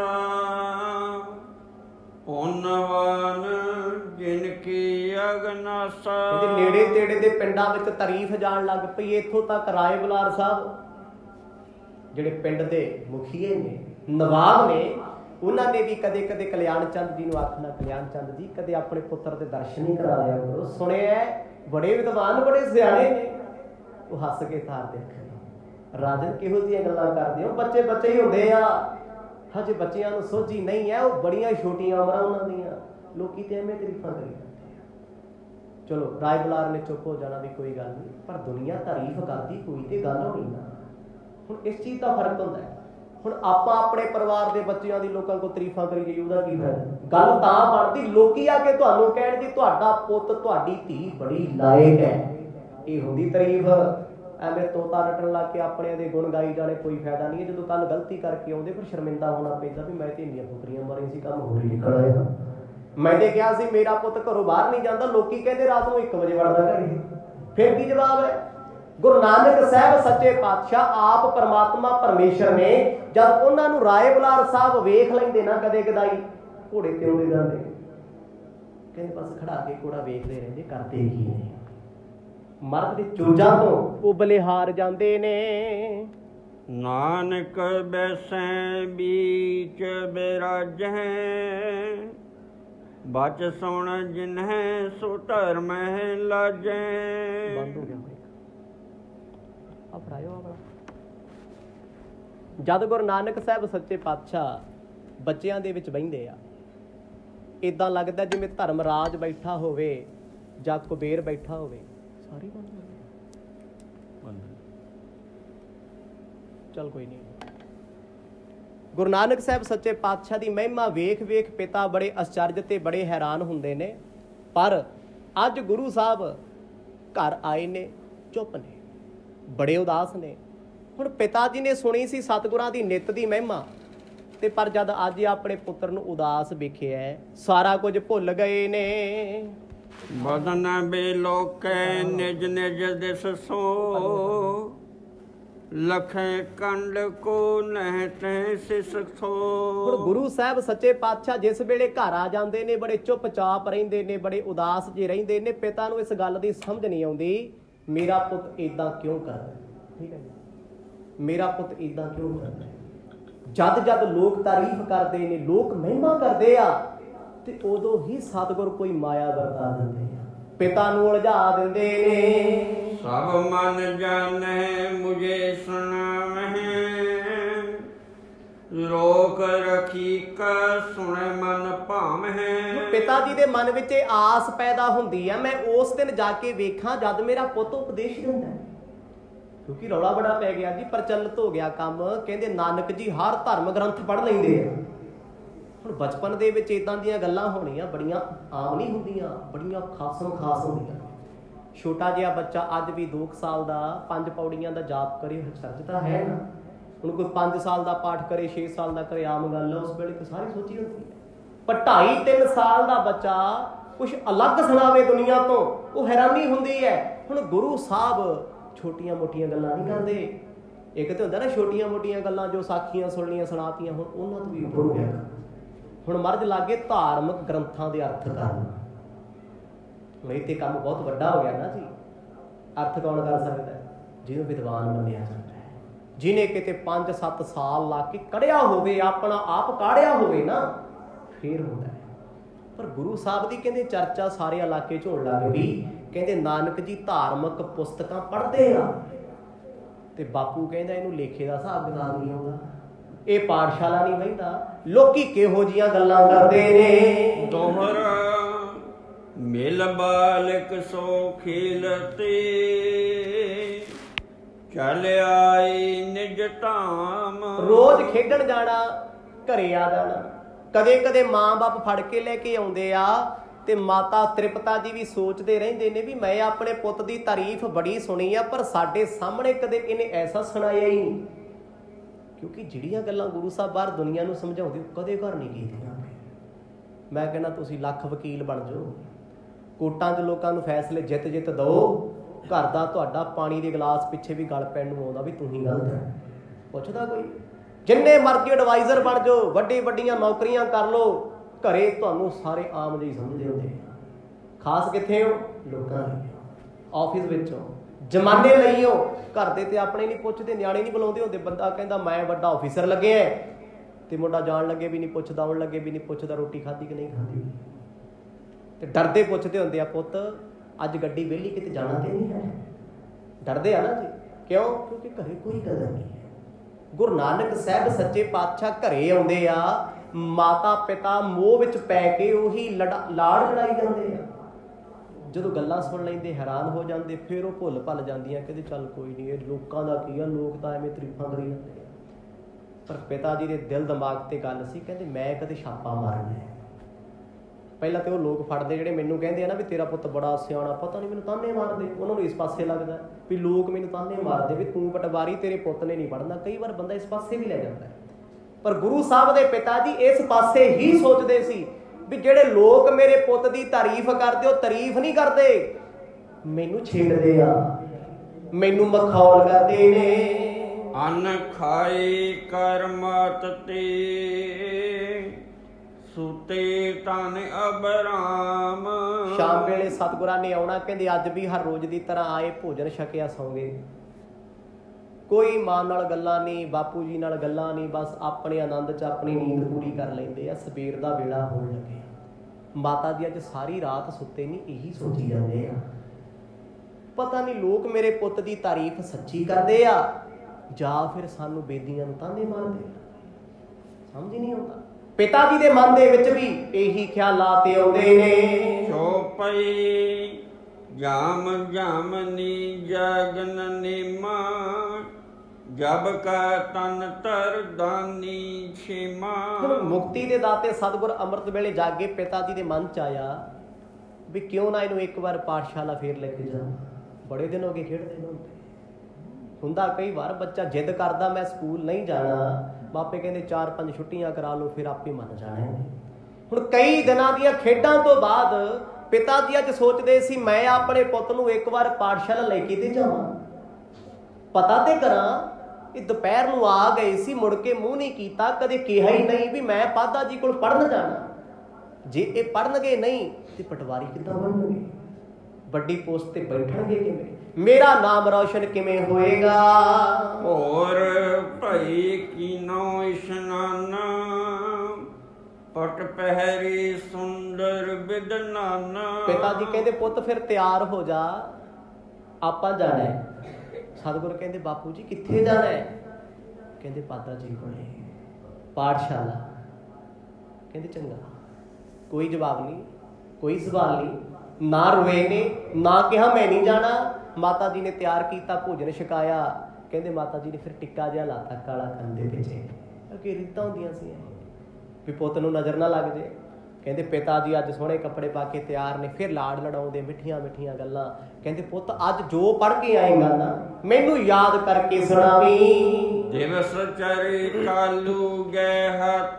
ਪੁੰਨਵਾਨ ਜਿਨ ਕੀ ਅਗਨਾਸਾ। ਇਹਦੇ ਨੇੜੇ ਤੇੜੇ ਦੇ ਪਿੰਡਾਂ ਵਿੱਚ ਤਾਰੀਫ ਜਾਣ ਲੱਗ ਪਈ। ਇੱਥੋਂ ਤੱਕ ਰਾਏ ਬੁਲਾਰ ਸਾਹਿਬ ਜਿਹੜੇ ਪਿੰਡ ਦੇ ਮੁਖੀਏ ਨੇ, ਨਵਾਬ ਨੇ, ਉਹਨਾਂ ਨੇ ਵੀ ਕਦੇ ਕਦੇ ਕਲਿਆਣ ਚੰਦ ਜੀ ਨੂੰ ਆਖਣਾ, ਕਲਿਆਣ ਚੰਦ ਜੀ ਕਦੇ ਆਪਣੇ ਪੁੱਤਰ ਦੇ ਦਰਸ਼ਨ ਹੀ ਕਰਾ ਦਿਆ ਕਰੋ, ਸੁਣਿਆ ਬੜੇ ਵਿਦਵਾਨ ਬੜੇ ਸਿਆਣੇ ਨੇ। ਉਹ ਹੱਸ ਕੇ ਥਾਰ ਦੇਖੇ, ਰਾਜਨ ਕਿਹੋ ਜਿਹੀਆਂ ਗੱਲਾਂ ਕਰਦੇ ਹੋ, ਬੱਚੇ ਬੱਚੇ ਹੀ ਹੁੰਦੇ ਆ, ਹਜੇ ਬੱਚਿਆਂ ਨੂੰ ਸੋਝੀ ਨਹੀਂ ਹੈ, ਉਹ ਬੜੀਆਂ ਛੋਟੀਆਂ ਉਮਰਾਂ ਉਹਨਾਂ ਦੀਆਂ, ਲੋਕੀ ਤੇ ਐਵੇਂ ਤਾਰੀਫਾਂ ਕਰੀ ਜਾਂਦੇ ਆ। ਚਲੋ ਰਾਏ ਬੁਲਾਰ ਨੇ ਚੁੱਪ ਹੋ ਜਾਣਾ ਵੀ ਕੋਈ ਗੱਲ ਨਹੀਂ, ਪਰ ਦੁਨੀਆ ਤਾਰੀਫ ਕਰਦੀ ਕੋਈ ਤੇ ਗੱਲ ਹੋਣੀ ਨਾ। ਹੁਣ ਇਸ ਚੀਜ਼ ਦਾ ਫਰਕ ਹੁੰਦਾ ਹੈ। ਹੁਣ ਆਪਾਂ ਆਪਣੇ ਪਰਿਵਾਰ ਦੇ ਬੱਚਿਆਂ ਦੀ ਲੋਕਾਂ ਕੋਲ ਤਾਰੀਫਾਂ ਕਰੀ ਜਾਈਏ, ਉਹਦਾ ਕੀ ਫਾਇਦਾ? ਗੱਲ ਤਾਂ ਬਣਦੀ ਲੋਕੀ ਆ ਕੇ ਤੁਹਾਨੂੰ ਕਹਿਣ ਜੀ ਤੁਹਾਡਾ ਪੁੱਤ ਤੁਹਾਡੀ ਧੀ ਬੜੀ ਲਾਇਕ ਹੈ, ਇਹ ਹੁੰਦੀ ਤਾਰੀਫ। ਐਵੇਂ ਤੋਤਾ ਰਟਣ ਲੱਗ ਕੇ ਆਪਣੇ ਦੇ ਗੁਣ ਗਾਈ ਜਾਣੇ, ਕੋਈ ਫਾਇਦਾ ਨਹੀਂ ਹੈ। ਜਦੋਂ ਕੱਲ ਗਲਤੀ ਕਰਕੇ ਆਉਂਦੇ ਫਿਰ ਸ਼ਰਮਿੰਦਾ ਹੋਣਾ ਪੈਂਦਾ ਵੀ ਮੈਂ ਤੇ ਇੰਨੀਆਂ ਫੁਕਰੀਆਂ ਮਾਰੀਆਂ ਸੀ, ਕੰਮ ਹੋਰ ਹੀ ਨਿਕਲ ਆਇਆ। ਮੈਂ ਤੇ ਕਿਹਾ ਸੀ ਮੇਰਾ ਪੁੱਤ ਘਰੋਂ ਬਾਹਰ ਨਹੀਂ ਜਾਂਦਾ, ਲੋਕੀ ਕਹਿੰਦੇ ਰਾਤ ਨੂੰ 1 ਵਜੇ ਵੜਦਾ ਘਰੇ। ਫਿਰ ਕੀ ਜਵਾਬ ਹੈ? ਗੁਰੂ ਨਾਨਕ ਸਾਹਿਬ ਸੱਚੇ ਪਾਤਸ਼ਾਹ ਆਪ ਪਰਮਾਤਮਾ ਪਰਮੇਸ਼ਰ ਨੇ ਜਦ ਉਹਨਾਂ ਨੂੰ ਰਾਏ ਬੁਲਾਰ ਸਾਹਿਬ ਵੇਖ ਲੈਂਦੇ ਨਾ ਕਦੇ ਕਦਾਈ, ਘੋੜੇ ਤੇ ਆਉਂਦੇ ਜਾਂਦੇ, ਕਹਿੰਦੇ ਬਸ ਖੜਾ ਕੇ ਘੋੜਾ ਵੇਖਦੇ ਰਹਿੰਦੇ ਕਰਦੇ ਕੀ ਨੇ। ਮਰਦ ਦੇ ਚੋਜਾਂ ਤੋਂ ਉਹ ਬਲਿਹਾਰ ਜਾਂਦੇ ਨੇ। ਨਾਨਕ ਬੈਸੈ ਬੀਚ ਬਿਰਾਜੈ, ਬਚ ਸੁਣ ਜਿਨਹਿ ਸੋ ਧਰਮ ਲਾਜੈ। ਬੰਦ ਹੋ ਗਿਆ ਆਪਣਾ। ਜਦ ਗੁਰੂ ਨਾਨਕ ਸਾਹਿਬ ਸੱਚੇ ਪਾਤਸ਼ਾਹ ਬੱਚਿਆਂ ਦੇ ਵਿੱਚ ਬਹਿੰਦੇ ਆ, ਏਦਾਂ ਲੱਗਦਾ ਜਿਵੇਂ ਧਰਮ ਰਾਜ ਬੈਠਾ ਹੋਵੇ ਜਾਂ ਕੁਬੇਰ ਬੈਠਾ ਹੋਵੇ। ਸਾਰੀ ਬੰਦ ਹੋ ਗਈ, ਚੱਲ ਕੋਈ ਨਹੀਂ। ਗੁਰੂ ਨਾਨਕ ਸਾਹਿਬ ਸੱਚੇ ਪਾਤਸ਼ਾਹ ਦੀ ਮਹਿਮਾ ਵੇਖ ਵੇਖ ਪਿਤਾ ਬੜੇ ਅਚਰਜ ਤੇ ਬੜੇ ਹੈਰਾਨ ਹੁੰਦੇ ਨੇ। ਪਰ ਅੱਜ ਗੁਰੂ ਸਾਹਿਬ ਘਰ ਆਏ ਨੇ, ਚੁੱਪ ਨੇ, ਬੜੇ ਉਦਾਸ ਨੇ। ਹੁਣ ਪਿਤਾ ਜੀ ਨੇ ਸੁਣੀ ਸੀ ਸਤਿਗੁਰਾਂ ਦੀ ਨਿੱਤ ਦੀ ਮਹਿਮਾ, ਤੇ ਪਰ ਜਦ ਅੱਜ ਆਪਣੇ ਪੁੱਤਰ ਨੂੰ ਉਦਾਸ ਵੇਖਿਆ, ਸਾਰਾ ਕੁਝ ਭੁੱਲ ਗਏ ਨੇ। ਬਦਨ ਬੇਲੋਕੈ ਨਿਜ ਨਿਜ ਦਿਸ ਸੋ, ਲਖੇ ਕੰਡ ਕੋ ਨਹਿ ਤੈ ਸਿਸ ਸੋ। ਹੁਣ ਗੁਰੂ ਸਾਹਿਬ ਸੱਚੇ ਪਾਤਸ਼ਾਹ ਜਿਸ ਵੇਲੇ ਘਰ ਆ ਜਾਂਦੇ ਨੇ, ਬੜੇ ਚੁੱਪਚਾਪ ਰਹਿੰਦੇ ਨੇ, ਬੜੇ ਉਦਾਸ ਜਿਹੇ ਰਹਿੰਦੇ ਨੇ। ਪਿਤਾ ਨੂੰ ਇਸ ਗੱਲ ਦੀ ਸਮਝ ਨਹੀਂ ਆਉਂਦੀ, ਮੇਰਾ ਪੁੱਤ ਏਦਾਂ ਕਿਉਂ ਕਰਦਾ? ਠੀਕ ਹੈ ਜੀ, ਮੇਰਾ ਪੁੱਤ ਏਦਾਂ ਕਿਉਂ ਕਰਦਾ? ਜਦ ਜਦ ਲੋਕ ਤਾਰੀਫ ਕਰਦੇ ਨੇ, ਲੋਕ ਮਹਿਮਾ ਕਰਦੇ ਆ, ਤੇ ਉਦੋਂ ਹੀ ਸਤਿਗੁਰ ਕੋਈ ਮਾਇਆ ਵਰਤਾ ਦਿੰਦੇ ਆ, ਪਿਤਾ ਨੂੰ ਉਲਝਾ ਦਿੰਦੇ ਨੇ। ਸਭ ਮਨ ਜਾਣੈ ਮੁਝੇ ਸੁਣਾਵਹਿ, ਲੋਕ ਰਖੀ ਕਾ ਸੁਣੈ ਮਨ ਭਾਵਹਿ। ਪਿਤਾ ਜੀ ਦੇ ਮਨ ਵਿੱਚ ਇਹ ਆਸ ਪੈਦਾ ਹੁੰਦੀ ਆ, ਮੈਂ ਉਸ ਦਿਨ ਜਾ ਕੇ ਵੇਖਾਂ ਜਦ ਮੇਰਾ ਪੁੱਤ ਉਪਦੇਸ਼ ਦਿੰਦਾ। ਕਿਉਂਕਿ ਰੌਲਾ ਬੜਾ ਪੈ ਗਿਆ ਜੀ, ਪ੍ਰਚਲਿਤ ਹੋ ਗਿਆ ਕੰਮ। ਕਹਿੰਦੇ ਨਾਨਕ ਜੀ ਹਰ ਧਰਮ ਗ੍ਰੰਥ ਪੜ੍ਹ ਲੈਂਦੇ ਆ। ਹੁਣ ਬਚਪਨ ਦੇ ਵਿੱਚ ਇਦਾਂ ਦੀਆਂ ਗੱਲਾਂ ਹੋਣੀਆਂ ਬੜੀਆਂ ਆਮ ਨਹੀਂ ਹੁੰਦੀਆਂ, ਬੜੀਆਂ ਖਾਸਮ ਖਾਸ ਹੁੰਦੀਆਂ। ਛੋਟਾ ਜਿਹਾ ਬੱਚਾ ਅੱਜ ਵੀ 2 ਸਾਲ ਦਾ 5 ਪੌੜੀਆਂ ਦਾ ਜਾਪ ਕਰੇ, ਸਰਜਤਾ ਹੈ ਨਾ। ਹੁਣ ਕੋਈ 5 ਸਾਲ ਦਾ ਪਾਠ ਕਰੇ, 6 ਸਾਲ ਦਾ ਕਰੇ, ਆਮ ਗੱਲ ਹੈ। ਉਸ ਵੇਲੇ ਤਾਂ ਸਾਰੀ ਸੋਚੀ ਹੁੰਦੀ ਹੈ। ਪਰ 2.5-3 ਸਾਲ ਦਾ ਬੱਚਾ ਕੁਛ ਅਲੱਗ ਸੁਣਾਵੇ ਦੁਨੀਆ ਤੋਂ, ਉਹ ਹੈਰਾਨੀ ਹੁੰਦੀ ਹੈ। ਹੁਣ ਗੁਰੂ ਸਾਹਿਬ ਛੋਟੀਆਂ ਮੋਟੀਆਂ ਗੱਲਾਂ ਨਹੀਂ ਕਰਦੇ। ਇੱਕ ਤਾਂ ਹੁੰਦਾ ਨਾ ਛੋਟੀਆਂ ਮੋਟੀਆਂ ਗੱਲਾਂ, ਜੋ ਸਾਖੀਆਂ ਸੁਣਨੀਆਂ ਸੁਣਾਤੀਆਂ, ਹੁਣ ਉਹਨਾਂ ਤੋਂ ਵੀ ਉੱਪਰ ਹੋ ਗਿਆ। ਹੁਣ ਮਰਜ਼ ਲੱਗੇ ਧਾਰਮਿਕ ਗ੍ਰੰਥਾਂ ਦੇ ਅਰਥ ਕਰਨ। ਹੁਣ ਇਹ ਤੇ ਕੰਮ ਬਹੁਤ ਵੱਡਾ ਹੋ ਗਿਆ ਨਾ ਜੀ। ਅਰਥ ਕੌਣ ਕਰ ਸਕਦਾ? ਜਿਹਨੂੰ ਵਿਦਵਾਨ ਮੰਨਿਆ ਜਾਂਦਾ ਹੈ, ਜਿਹਨੇ ਕਿਤੇ 5-7 ਸਾਲ ਲਾ ਕੇ ਕੜਿਆ ਹੋਵੇ, ਆਪਣਾ ਆਪ ਕਾੜਿਆ ਹੋਵੇ ਨਾ, ਫੇਰ ਹੁੰਦਾ ਹੈ। ਪਰ ਗੁਰੂ ਸਾਹਿਬ ਦੀ ਕਹਿੰਦੇ ਚਰਚਾ ਸਾਰੇ ਇਲਾਕੇ 'ਚ ਹੋਣ ਲੱਗ ਪਈ। ਕਹਿੰਦੇ ਨਾਨਕ ਜੀ ਧਾਰਮਿਕ ਪੁਸਤਕਾਂ ਪੜ੍ਹਦੇ ਆ, ਤੇ ਬਾਪੂ ਕਹਿੰਦਾ ਇਹਨੂੰ ਲੇਖੇ ਦਾ ਹਿਸਾਬ ਕਿਤਾਬ ਨਹੀਂ ਆਉਂਦਾ, ਇਹ ਪਾਠਸ਼ਾਲਾ ਨਹੀਂ ਬਹਿੰਦਾ। ਲੋਕੀ ਕਿਹੋ ਜੀਆਂ ਗੱਲਾਂ ਕਰਦੇ ਨੇ। ਦੋਹਰਾ ਮਿਲ ਬਾਲਕ ਸੋ ਖੇਲਤੇ, ਚੱਲ ਆਈ ਨਿਜ ਧਾਮ। ਰੋਜ਼ ਖੇਡਣ ਜਾਣਾ, ਘਰੇ ਆ ਜਾਣਾ। ਕਦੇ ਕਦੇ ਮਾਂ-ਬਾਪ ਫੜ ਕੇ ਲੈ ਕੇ ਆਉਂਦੇ ਆ, ਤੇ ਮਾਤਾ ਤ੍ਰਿਪਤਾ ਜੀ ਵੀ ਸੋਚਦੇ ਰਹਿੰਦੇ ਨੇ ਵੀ ਮੈਂ ਆਪਣੇ ਪੁੱਤ ਦੀ ਤਾਰੀਫ ਬੜੀ ਸੁਣੀ ਆ, ਪਰ ਸਾਡੇ ਸਾਹਮਣੇ ਕਦੇ ਇਹਨੇ ਐਸਾ ਸੁਣਾਇਆ ਹੀ ਨਹੀਂ। ਕਿਉਂਕਿ ਜਿਹੜੀਆਂ ਗੱਲਾਂ ਗੁਰੂ ਸਾਹਿਬ ਬਾਹਰ ਦੁਨੀਆ ਨੂੰ ਸਮਝਾਉਂਦੇ, ਉਹ ਕਦੇ ਘਰ ਨਹੀਂ ਕੀਤੀਆਂ। ਮੈਂ ਕਹਿੰਦਾ ਤੁਸੀਂ ਲੱਖ ਵਕੀਲ ਬਣ ਜਾਓ, ਕੋਰਟਾਂ 'ਚ ਲੋਕਾਂ ਨੂੰ ਫੈਸਲੇ ਜਿੱਤ ਜਿੱਤ ਦਿਓ, ਘਰ ਦਾ ਤੁਹਾਡਾ ਪਾਣੀ ਦੇ ਗਲਾਸ ਪਿੱਛੇ ਵੀ ਗਲ ਪੈਣ ਨੂੰ ਆਉਂਦਾ ਵੀ ਤੁਸੀਂ ਗਲਤ ਹੈ, ਪੁੱਛਦਾ ਕੋਈ? ਜਿੰਨੇ ਮਰਜ਼ੀ ਐਡਵਾਈਜ਼ਰ ਬਣ ਜਾਓ, ਵੱਡੀ ਵੱਡੀਆਂ ਨੌਕਰੀਆਂ ਕਰ ਲਓ, ਘਰੇ ਤੁਹਾਨੂੰ ਸਾਰੇ ਆਮ ਜਿਹੀ ਸਮਝਦੇ ਹੁੰਦੇ। ਖਾਸ ਕਿੱਥੇ ਹੋ? ਲੋਕਾਂ ਲਈ, ਆਫਿਸ ਵਿੱਚੋਂ, ਜਮਾਨੇ ਲਈ ਹੋ। ਘਰ ਦੇ ਤੇ ਆਪਣੇ ਨਹੀਂ ਪੁੱਛਦੇ, ਨਿਆਣੇ ਨਹੀਂ ਬੁਲਾਉਂਦੇ ਹੁੰਦੇ। ਬੰਦਾ ਕਹਿੰਦਾ ਮੈਂ ਵੱਡਾ ਆਫਿਸਰ ਲੱਗਿਆ, ਤੇ ਮੁੰਡਾ ਜਾਣ ਲੱਗੇ ਵੀ ਨਹੀਂ ਪੁੱਛਦਾ, ਆਉਣ ਲੱਗੇ ਵੀ ਨਹੀਂ ਪੁੱਛਦਾ, ਰੋਟੀ ਖਾਧੀ ਕਿ ਨਹੀਂ ਖਾਧੀ। ਤੇ ਡਰਦੇ ਪੁੱਛਦੇ ਹੁੰਦੇ ਆ, ਪੁੱਤ ਅੱਜ ਗੱਡੀ ਵਿਹਲੀ, ਕਿਤੇ ਜਾਣਾ ਤੇ ਨਹੀਂ ਹੈ? ਡਰਦੇ ਆ ਨਾ ਜੀ। ਕਿਉਂ? ਕਿਉਂਕਿ ਘਰੇ ਕੋਈ ਕਦਰ ਨਹੀਂ ਹੈ। ਗੁਰੂ ਨਾਨਕ ਸਾਹਿਬ ਸੱਚੇ ਪਾਤਸ਼ਾਹ ਘਰੇ ਆਉਂਦੇ ਆ, ਮਾਤਾ ਪਿਤਾ ਮੋਹ ਵਿੱਚ ਪੈ ਕੇ ਉਹੀ ਲਾੜ ਲੜਾਈ ਜਾਂਦੇ ਆ। ਜਦੋਂ ਗੱਲਾਂ ਸੁਣ ਲੈਂਦੇ ਹੈਰਾਨ ਹੋ ਜਾਂਦੇ, ਫਿਰ ਉਹ ਭੁੱਲ ਭੱਲ ਜਾਂਦੀਆਂ, ਕਹਿੰਦੇ ਚੱਲ ਕੋਈ ਨਹੀਂ, ਇਹ ਲੋਕਾਂ ਦਾ ਕੀ ਆ, ਲੋਕ ਤਾਂ ਐਵੇਂ ਤਾਰੀਫਾਂ ਕਰੀ ਜਾਂਦੇ ਆ। ਪਰ ਪਿਤਾ ਜੀ ਦੇ ਦਿਲ ਦਿਮਾਗ ਤੇ ਗੱਲ ਸੀ, ਕਹਿੰਦੇ ਮੈਂ ਕਦੇ ਛਾਪਾ ਮਾਰਨਾ। ਪਹਿਲਾਂ ਤੇ ਉਹ ਲੋਕ ਫੜਦੇ ਜਿਹੜੇ ਮੈਨੂੰ ਕਹਿੰਦੇ ਆ ਨਾ ਵੀ ਤੇਰਾ ਪੁੱਤ ਬੜਾ ਸਿਆਣਾ, ਪਤਾ ਨਹੀਂ ਮੈਨੂੰ ਤਾਨੇ ਮਾਰਦੇ, ਉਹਨਾਂ ਨੂੰ ਇਸ ਪਾਸੇ ਲੱਗਦਾ ਵੀ ਲੋਕ ਮੈਨੂੰ ਤਾਨੇ ਮਾਰਦੇ ਵੀ ਤੂੰ ਪਟਵਾਰੀ, ਤੇਰੇ ਪੁੱਤ ਨੇ ਨਹੀਂ ਪੜ੍ਹਨਾ। ਕਈ ਵਾਰ ਬੰਦਾ ਇਸ ਪਾਸੇ ਵੀ ਲੈ ਜਾਂਦਾ, ਪਰ ਗੁਰੂ ਸਾਹਿਬ ਦੇ ਪਿਤਾ ਜੀ ਇਸ ਪਾਸੇ ਹੀ ਸੋਚਦੇ ਸੀ ਵੀ ਜਿਹੜੇ ਲੋਕ ਮੇਰੇ ਪੁੱਤ ਦੀ ਤਾਰੀਫ ਕਰਦੇ, ਉਹ ਤਾਰੀਫ ਨਹੀਂ ਕਰਦੇ, ਮੈਨੂੰ ਛੇੜਦੇ ਆ, ਮੈਨੂੰ ਮਖੌਲ ਕਰਦੇ ਨੇ। ਅਨ ਖਾਏ ਕਰਮਤ ਤੇ ਸੁਤੇ ਤਨ ਅਬਰਾਮ। ਸ਼ਾਮ ਵੇਲੇ ਸਤਿਗੁਰਾਂ ਨੇ ਆਉਣਾ, ਕਹਿੰਦੇ ਅੱਜ ਵੀ ਹਰ ਰੋਜ਼ ਦੀ ਤਰ੍ਹਾਂ ਆਏ, ਭੋਜਨ ਛਕਿਆ, ਸੌਂ ਗਏ। ਕੋਈ ਮਾਂ ਨਾਲ ਗੱਲਾਂ ਨਹੀਂ, ਬਾਪੂ ਜੀ ਨਾਲ ਗੱਲਾਂ ਨਹੀਂ, ਬਸ ਆਪਣੇ ਆਨੰਦ 'ਚ ਆਪਣੀ ਨੀਂਦ ਪੂਰੀ ਕਰ ਲੈਂਦੇ ਆ। ਸਵੇਰ ਦਾ ਵੇਲਾ ਹੋਣ ਲੱਗੇ, ਮਾਤਾ ਜੀ ਅੱਜ ਸਾਰੀ ਰਾਤ ਸੁੱਤੇ ਨਹੀਂ, ਇਹੀ ਸੋਚੀ ਜਾਂਦੇ ਆ, ਪਤਾ ਨਹੀਂ ਲੋਕ ਮੇਰੇ ਪੁੱਤ ਦੀ ਤਾਰੀਫ ਸੱਚੀ ਕਰਦੇ ਆ ਜਾਂ ਫਿਰ ਸਾਨੂੰ ਬੇਦੀਆਂ ਨੂੰ ਤਾਨੇ ਮਾਰਦੇ ਆ, ਸਮਝ ਹੀ ਨਹੀਂ ਆਉਂਦਾ। ਪਿਤਾ ਜੀ ਦੇ ਮਨ ਦੇ ਵਿੱਚ ਵੀ ਇਹੀ ਖਿਆਲਾਤ ਆਉਂਦੇ ਨੇ। ਚੌਪਈ ਜਾਮ ਜਾਮਨੀ ਜਗਨ ਨਿਮਾ, ਜਬ ਕਾ ਤਨ ਤਰ ਦਾਨੀ ਛੇਮਾ। ਹੁਣ ਮੁਕਤੀ ਦੇ ਦਾਤੇ ਸਤਿਗੁਰ ਅੰਮ੍ਰਿਤ ਵੇਲੇ ਜਾਗੇ, ਪਿਤਾ ਜੀ ਦੇ ਮਨ 'ਚ ਆਇਆ ਵੀ ਕਿਉਂ ਨਾ ਇਹਨੂੰ ਇੱਕ ਵਾਰ ਪਾਠਸ਼ਾਲਾ ਫੇਰ ਲੈ ਕੇ ਜਾ। ਬੜੇ ਦਿਨ ਹੋ ਗਏ ਖੇਡਦੇ ਨੂੰ। ਹੁੰਦਾ ਕਈ ਵਾਰ ਬੱਚਾ ਜਿੱਦ ਕਰਦਾ ਮੈਂ ਸਕੂਲ ਨਹੀਂ ਜਾਣਾ, ਮਾਪੇ ਕਹਿੰਦੇ 4-5 ਛੁੱਟੀਆਂ ਕਰਾ ਲਓ, ਫਿਰ ਆਪੇ ਮੰਨ ਜਾਣਾ ਇਹਨੇ। ਹੁਣ ਕਈ ਦਿਨਾਂ ਦੀਆਂ ਖੇਡਾਂ ਤੋਂ ਬਾਅਦ ਪਿਤਾ ਜੀ ਅੱਜ ਸੋਚਦੇ ਸੀ ਮੈਂ ਆਪਣੇ ਪੁੱਤ ਨੂੰ ਇੱਕ ਵਾਰ ਪਾਠਸ਼ਾਲਾ ਲੈ ਕੇ ਤੇ ਜਾਵਾਂ, ਪਤਾ ਤੇ ਕਰਾਂ। ਇਹ ਦੁਪਹਿਰ ਨੂੰ ਆ ਗਏ ਸੀ, ਮੁੜ ਕੇ ਮੂੰਹ ਨਹੀਂ ਕੀਤਾ, ਕਦੇ ਕਿਹਾ ਹੀ ਨਹੀਂ ਵੀ ਮੈਂ ਪਾਦਾ ਜੀ ਕੋਲ ਪੜ੍ਹਨ ਜਾਣਾ। ਜੇ ਇਹ ਪੜ੍ਹਨਗੇ ਨਹੀਂ ਤੇ ਪਟਵਾਰੀ ਕਿੱਦਾਂ ਬਣਨਗੇ, ਵੱਡੀ ਪੋਸਟ ਤੇ ਬੈਠਣਗੇ ਕਿਵੇਂ, ਮੇਰਾ ਨਾਮ ਰੌਸ਼ਨ ਕਿਵੇਂ ਹੋਏਗਾ। ਹੋਰ ਭਈ ਕੀਨੋ ਇਸ਼ਨਾਨਾ, ਪਟ ਪਹਿਰੀ ਸੁੰਦਰ ਬਿਦਨਾਨਾ। ਪਿਤਾ ਜੀ ਕਹਿੰਦੇ ਪੁੱਤ ਫਿਰ ਤਿਆਰ ਹੋ ਜਾ, ਆਪਾਂ ਜਾਣਾ ਹੈ। ਸਤਿਗੁਰ ਕਹਿੰਦੇ ਬਾਪੂ ਜੀ ਕਿੱਥੇ ਜਾਣਾ ਹੈ? ਕਹਿੰਦੇ ਪਾਦਾ ਜੀ ਕੋਲੇ ਪਾਠਸ਼ਾਲਾ। ਕਹਿੰਦੇ ਚੰਗਾ, ਕੋਈ ਜਵਾਬ ਨਹੀਂ, ਕੋਈ ਸਵਾਲ ਨਹੀਂ, ਨਾ ਰੋਏ ਨੇ, ਨਾ ਕਿਹਾ ਮੈਂ ਨਹੀਂ ਜਾਣਾ। ਮਾਤਾ ਜੀ ਨੇ ਤਿਆਰ ਕੀਤਾ, ਭੋਜਨ ਛਕਾਇਆ। ਕਹਿੰਦੇ ਮਾਤਾ ਜੀ ਨੇ ਫਿਰ ਟਿੱਕਾ ਜਿਹਾ ਲਾਤਾ ਕਾਲਾ ਕੰਨ ਦੇ ਪਿੱਛੇ, ਕਿ ਰੀਤਾਂ ਹੁੰਦੀਆਂ ਸੀ ਵੀ ਪੁੱਤ ਨੂੰ ਨਜ਼ਰ ਨਾ ਲੱਗ ਜੇ। ਕਹਿੰਦੇ ਪਿਤਾ ਜੀ ਅੱਜ ਸੋਹਣੇ ਕੱਪੜੇ ਪਾ ਕੇ ਤਿਆਰ ਨੇ, ਫਿਰ ਲਾੜ ਲੜਾਉਂਦੇ, ਮਿੱਠੀਆਂ ਮਿੱਠੀਆਂ ਗੱਲਾਂ। ਕਹਿੰਦੇ ਪੁੱਤ ਅੱਜ ਜੋ ਪੜ੍ਹ ਕੇ ਆਏਗਾ ਨਾ ਮੈਨੂੰ ਯਾਦ ਕਰਕੇ ਸੁਣਾਵੀਂ। ਦਿਵਸ ਚਰੇ ਕਾਲੂ ਗਏ ਹੱਥ,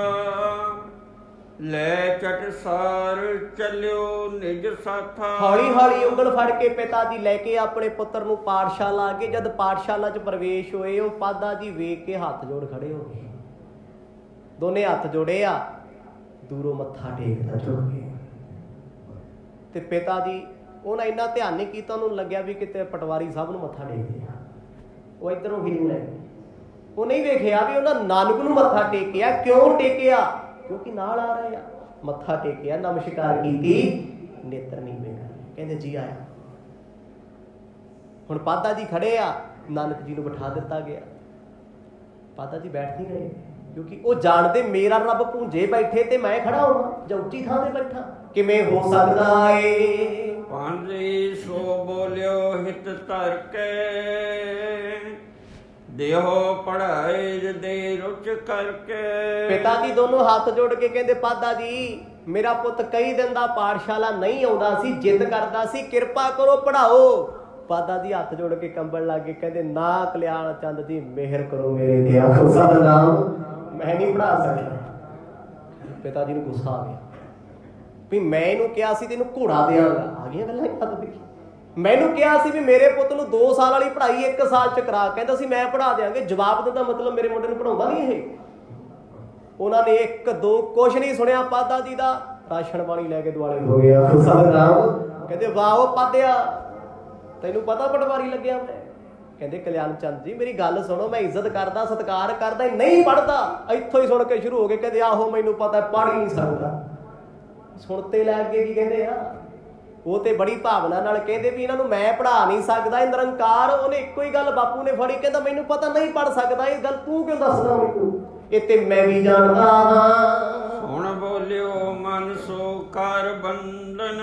ਲੈ ਚਟਸਾਰ ਚੱਲਿਓ ਨਿਜ ਸਾਥਾ। ਹੌਲੀ ਹੌਲੀ ਉਂਗਲ ਫੜ ਕੇ ਪਿਤਾ ਜੀ ਲੈ ਕੇ ਆਪਣੇ ਪੁੱਤਰ ਨੂੰ ਪਾਠਸ਼ਾਲਾ ਅੱਗੇ, ਜਦ ਪਾਠਸ਼ਾਲਾ 'ਚ ਪ੍ਰਵੇਸ਼ ਹੋਏ, ਉਹ ਪਾਦਾ ਜੀ ਵੇਖ ਕੇ ਹੱਥ ਜੋੜ ਖੜੇ ਹੋ ਗਏ। ਦੋਨੇ ਹੱਥ ਜੋੜੇ ਆ, ਦੂਰੋਂ ਮੱਥਾ ਟੇਕਦਾ ਝੁਕ ਕੇ। ਤੇ ਪਿਤਾ ਜੀ ਉਹਨਾਂ ਇੰਨਾ ਧਿਆਨ ਨਹੀਂ ਕੀਤਾ, ਉਹਨੂੰ ਲੱਗਿਆ ਵੀ ਕਿਤੇ ਪਟਵਾਰੀ ਸਾਹਿਬ ਨੂੰ ਮੱਥਾ ਟੇਕਦੇ ਆ। ਉਹ ਇੱਧਰੋਂ ਹੀ ਨਹੀਂ ਲੈ, ਉਹ ਨਹੀਂ ਵੇਖਿਆ ਵੀ ਉਹਨਾਂ ਨਾਨਕ ਨੂੰ ਮੱਥਾ ਟੇਕਿਆ। ਕਿਉਂ ਟੇਕਿਆ? ਕਿਉਂਕਿ ਨਾਲ ਆ ਰਹੇ ਆ। ਮੱਥਾ ਟੇਕਿਆ, ਨਮਸਕਾਰ ਕੀਤੀ, ਨੇਤਰ ਨੀਵੇਂ ਕਰ। ਕਹਿੰਦੇ ਜੀ ਆਇਆ। ਹੁਣ ਪਾਦਾ ਜੀ ਖੜੇ ਆ, ਨਾਨਕ ਜੀ ਨੂੰ ਬਿਠਾ ਦਿੱਤਾ ਗਿਆ। ਪਾਦਾ ਜੀ ਬੈਠ ਨਹੀਂ ਰਹੇ, ਕਿਉਂਕਿ ਉਹ ਜਾਣਦੇ ਮੇਰਾ ਰੱਬ ਭੂੰਜੇ ਬੈਠੇ ਤੇ ਮੈਂ ਖੜਾ ਹੋਵਾਂ ਜਾਂ ਉੱਚੀ ਥਾਂ ਤੇ ਬੈਠਾ, ਕਿਵੇਂ ਹੋ ਸਕਦਾ ਏ। ਪਾਂਜੀ ਸੋ ਬੋਲਿਓ ਹਿਤ ਧਰ ਕੇ, ਦੇਹੋ ਪੜਾਏ ਦੇ ਰੁਚ ਕਰਕੇ। ਪਿਤਾ ਜੀ ਦੋਨੋਂ ਹੱਥ ਜੋੜ ਕੇ ਕਹਿੰਦੇ ਪਾਦਾ ਜੀ ਮੇਰਾ ਪੁੱਤ ਕਈ ਦਿਨ ਦਾ ਪਾਠਸ਼ਾਲਾ ਨਹੀਂ ਆਉਂਦਾ ਸੀ, ਜਿੱਦ ਕਰਦਾ ਸੀ, ਕਿਰਪਾ ਕਰੋ ਪੜਾਓ। ਪਾਦਾ ਜੀ ਹੱਥ ਜੋੜ ਕੇ ਕੰਬਣ ਲੱਗੇ, ਕਹਿੰਦੇ ਨਾ ਕਲਿਆਣ ਚੰਦ ਜੀ ਮਿਹਰ ਕਰੋ ਮੇਰੇ ਤੇ, ਆਖੋ ਸਤਿਨਾਮ, ਮੈਂ ਨਹੀਂ ਪੜਾ ਸਕਦਾ। ਪਿਤਾ ਜੀ ਨੂੰ ਗੁੱਸਾ ਆ ਗਿਆ ਵੀ ਮੈਂ ਇਹਨੂੰ ਕਿਹਾ ਸੀ ਤੈਨੂੰ ਘੋੜਾ ਦਿਆਂਗਾ, ਆ ਗਈਆਂ ਗੱਲਾਂ ਯਾਦ ਦੇਖੀ। ਮੈਨੂੰ ਕਿਹਾ ਸੀ ਵੀ ਮੇਰੇ ਪੁੱਤ ਨੂੰ 2 ਸਾਲ ਵਾਲੀ ਪੜ੍ਹਾਈ 1 ਸਾਲ ਚ ਕਰਾ, ਕਹਿੰਦਾ ਸੀ ਮੈਂ ਪੜ੍ਹਾ ਦਿਆਂਗੇ। ਜਵਾਬ ਦਿੰਦਾ ਮਤਲਬ ਮੇਰੇ ਮੁੰਡੇ ਨੂੰ ਪੜਾਉਂਦਾ ਨਹੀਂ ਇਹ। ਉਹਨਾਂ ਨੇ 1-2 ਕੁਛ ਨਹੀਂ ਸੁਣਿਆ ਪਾਦਾ ਜੀ ਦਾ, ਰਾਸ਼ਨ ਪਾਣੀ ਲੈ ਕੇ ਦੁਆਲੇ ਹੋ ਗਿਆ। ਕਹਿੰਦੇ ਵਾਹ ਪਾਦਿਆ, ਤੈਨੂੰ ਪਤਾ ਪਟਵਾਰੀ ਲੱਗਿਆ ਮੈਂ। ਕਹਿੰਦੇ ਕਲਿਆਣ ਚੰਦ ਜੀ ਮੇਰੀ ਗੱਲ ਸੁਣੋ, ਮੈਂ ਇੱਜ਼ਤ ਕਰਦਾ ਸਤਿਕਾਰ ਕਰਦਾ, ਨਹੀਂ ਪੜ੍ਹਦਾ। ਇੱਥੋਂ ਹੀ ਸੁਣ ਕੇ ਸ਼ੁਰੂ ਹੋ ਗਏ। ਕਹਿੰਦੇ ਆਹੋ ਮੈਨੂੰ ਪਤਾ, ਪੜ੍ਹ ਹੀ ਨਹੀਂ ਸਕਦਾ। ਸੁਣਤੇ ਲੈ ਅੱਗੇ ਕੀ ਕਹਿੰਦੇ ਆ, ਉਹ ਤੇ ਬੜੀ ਭਾਵਨਾ ਨਾਲ ਕਹਿੰਦੇ ਵੀ ਇਹਨਾਂ ਨੂੰ ਮੈਂ ਪੜ੍ਹਾ ਨਹੀਂ ਸਕਦਾ, ਇਹ ਨਿਰੰਕਾਰ। ਉਹਨੇ ਇੱਕੋ ਹੀ ਗੱਲ ਬਾਪੂ ਨੇ ਫੜੀ, ਕਹਿੰਦਾ ਮੈਨੂੰ ਪਤਾ ਨਹੀਂ ਪੜ੍ਹ ਸਕਦਾ, ਇਹ ਗੱਲ ਤੂੰ ਕਿਉਂ ਦੱਸਦਾ ਮੈਨੂੰ, ਇਹ ਤੇ ਮੈਂ ਵੀ ਜਾਣਦਾ ਹਾਂ। ਹੁਣ ਬੋਲਿਓ ਮਨ ਸੋ ਕਰ ਬੰਧਨ,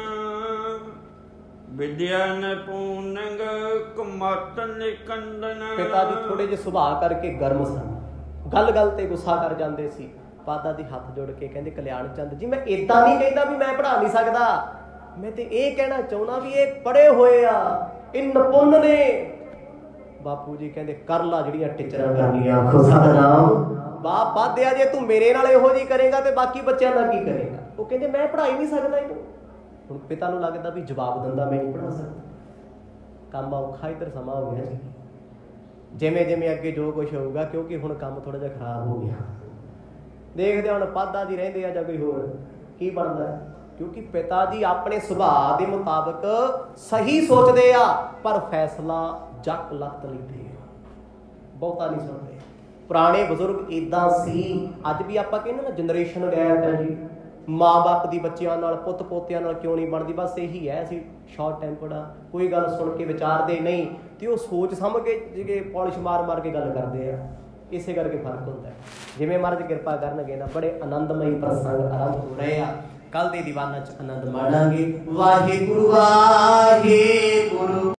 ਵਿਦਿਆ ਨਿਪੂਨੰਗ ਕੁਮਤ ਨਿਕੰਦਨ। ਪਿਤਾ ਜੀ ਥੋੜੇ ਜਿਹੇ ਸੁਭਾਅ ਕਰਕੇ ਗਰਮ ਸਨ, ਗੱਲ ਗੱਲ ਤੇ ਗੁੱਸਾ ਕਰ ਜਾਂਦੇ ਸੀ। ਪਾਦਾ ਦੀ ਹੱਥ ਜੋੜ ਕੇ ਕਹਿੰਦੇ ਕਲਿਆਣ ਚੰਦ ਜੀ ਮੈਂ ਏਦਾਂ ਨਹੀਂ ਕਹਿੰਦਾ ਵੀ ਮੈਂ ਪੜ੍ਹਾ ਨਹੀਂ ਸਕਦਾ, ਮੈਂ ਤੇ ਇਹ ਕਹਿਣਾ ਚਾਹੁੰਦਾ ਵੀ ਇਹ ਪੜ੍ਹੇ ਹੋਏ ਆ, ਇਹ ਨਿਪੁੰਨ ਨੇ। ਬਾਪੂ ਜੀ ਕਹਿੰਦੇ ਕਰ ਲਾ ਜਿਹੜੀਆਂ ਟੀਚਰਾਂ ਕਰਨੀਆਂ, ਆਖੋ ਸਤਿਨਾਮ। ਬਾਪ ਬਾਦਿਆ ਜੇ ਤੂੰ ਮੇਰੇ ਨਾਲ ਇਹੋ ਜਿਹੀ ਕਰੇਗਾ ਤੇ ਬਾਕੀ ਬੱਚਿਆਂ ਦਾ ਕੀ ਕਰੇਗਾ। ਉਹ ਕਹਿੰਦੇ ਮੈਂ ਪੜ੍ਹਾਈ ਨਹੀਂ ਸਕਦਾ ਇਹਨੂੰ। ਹੁਣ ਪਿਤਾ ਨੂੰ ਲੱਗਦਾ ਵੀ ਜਵਾਬ ਦਿੰਦਾ ਮੈਂ ਨਹੀਂ ਪੜ੍ਹਾ ਸਕਦਾ, ਕੰਮ ਔਖਾ ਇੱਧਰ ਸਮਾਂ ਹੋ ਗਿਆ ਜੀ। ਜਿਵੇਂ ਜਿਵੇਂ ਅੱਗੇ ਜੋ ਕੁਛ ਹੋਊਗਾ, ਕਿਉਂਕਿ ਹੁਣ ਕੰਮ ਥੋੜਾ ਜਿਹਾ ਖਰਾਬ ਹੋ ਗਿਆ, ਦੇਖਦੇ ਹੁਣ ਪਾਦਾ ਜੀ ਰਹਿੰਦੇ ਆ ਜਾਂ ਕੋਈ ਹੋਰ ਕੀ ਬਣਦਾ। ਕਿਉਂਕਿ ਪਿਤਾ ਜੀ ਆਪਣੇ ਸੁਭਾਅ ਦੇ ਮੁਤਾਬਕ ਸਹੀ ਸੋਚਦੇ ਆ, ਪਰ ਫੈਸਲਾ ਜੱਕ ਲੱਤ ਲੈਂਦੇ ਆ, ਬਹੁਤਾ ਨਹੀਂ ਸੁਣਦੇ। ਪੁਰਾਣੇ ਬਜ਼ੁਰਗ ਏਦਾਂ ਸੀ। ਅੱਜ ਵੀ ਆਪਾਂ ਕਹਿੰਦੇ ਨਾ ਜਨਰੇਸ਼ਨ ਗੈਪ ਹੈ ਜੀ, ਮਾਂ ਬਾਪ ਦੀ ਬੱਚਿਆਂ ਨਾਲ, ਪੁੱਤ ਪੋਤਿਆਂ ਨਾਲ ਕਿਉਂ ਨਹੀਂ ਬਣਦੀ, ਬਸ ਇਹੀ ਹੈ। ਅਸੀਂ ਸ਼ਾਰਟ ਟੈਂਪਰਡ ਆ, ਕੋਈ ਗੱਲ ਸੁਣ ਕੇ ਵਿਚਾਰਦੇ ਨਹੀਂ, ਤੇ ਉਹ ਸੋਚ ਸਮਝ ਕੇ ਜਿਹੜੇ ਪੋਲਿਸ਼ ਮਾਰ ਕੇ ਗੱਲ ਕਰਦੇ ਆ, ਇਸੇ ਕਰਕੇ ਫਰਕ ਹੁੰਦਾ। ਜਿਵੇਂ ਮਹਾਰਾਜ ਕਿਰਪਾ ਕਰਨਗੇ ਨਾ, ਬੜੇ ਆਨੰਦਮਈ ਪ੍ਰਸੰਗ ਆਰੰਭ ਹੋ ਰਹੇ ਆ। ਕੱਲ ਦੇ ਦੀਵਾਨਾਂ 'ਚ ਆਨੰਦ ਮਾਣਾਂਗੇ। ਵਾਹਿਗੁਰੂ ਵਾਹਿਗੁਰੂ।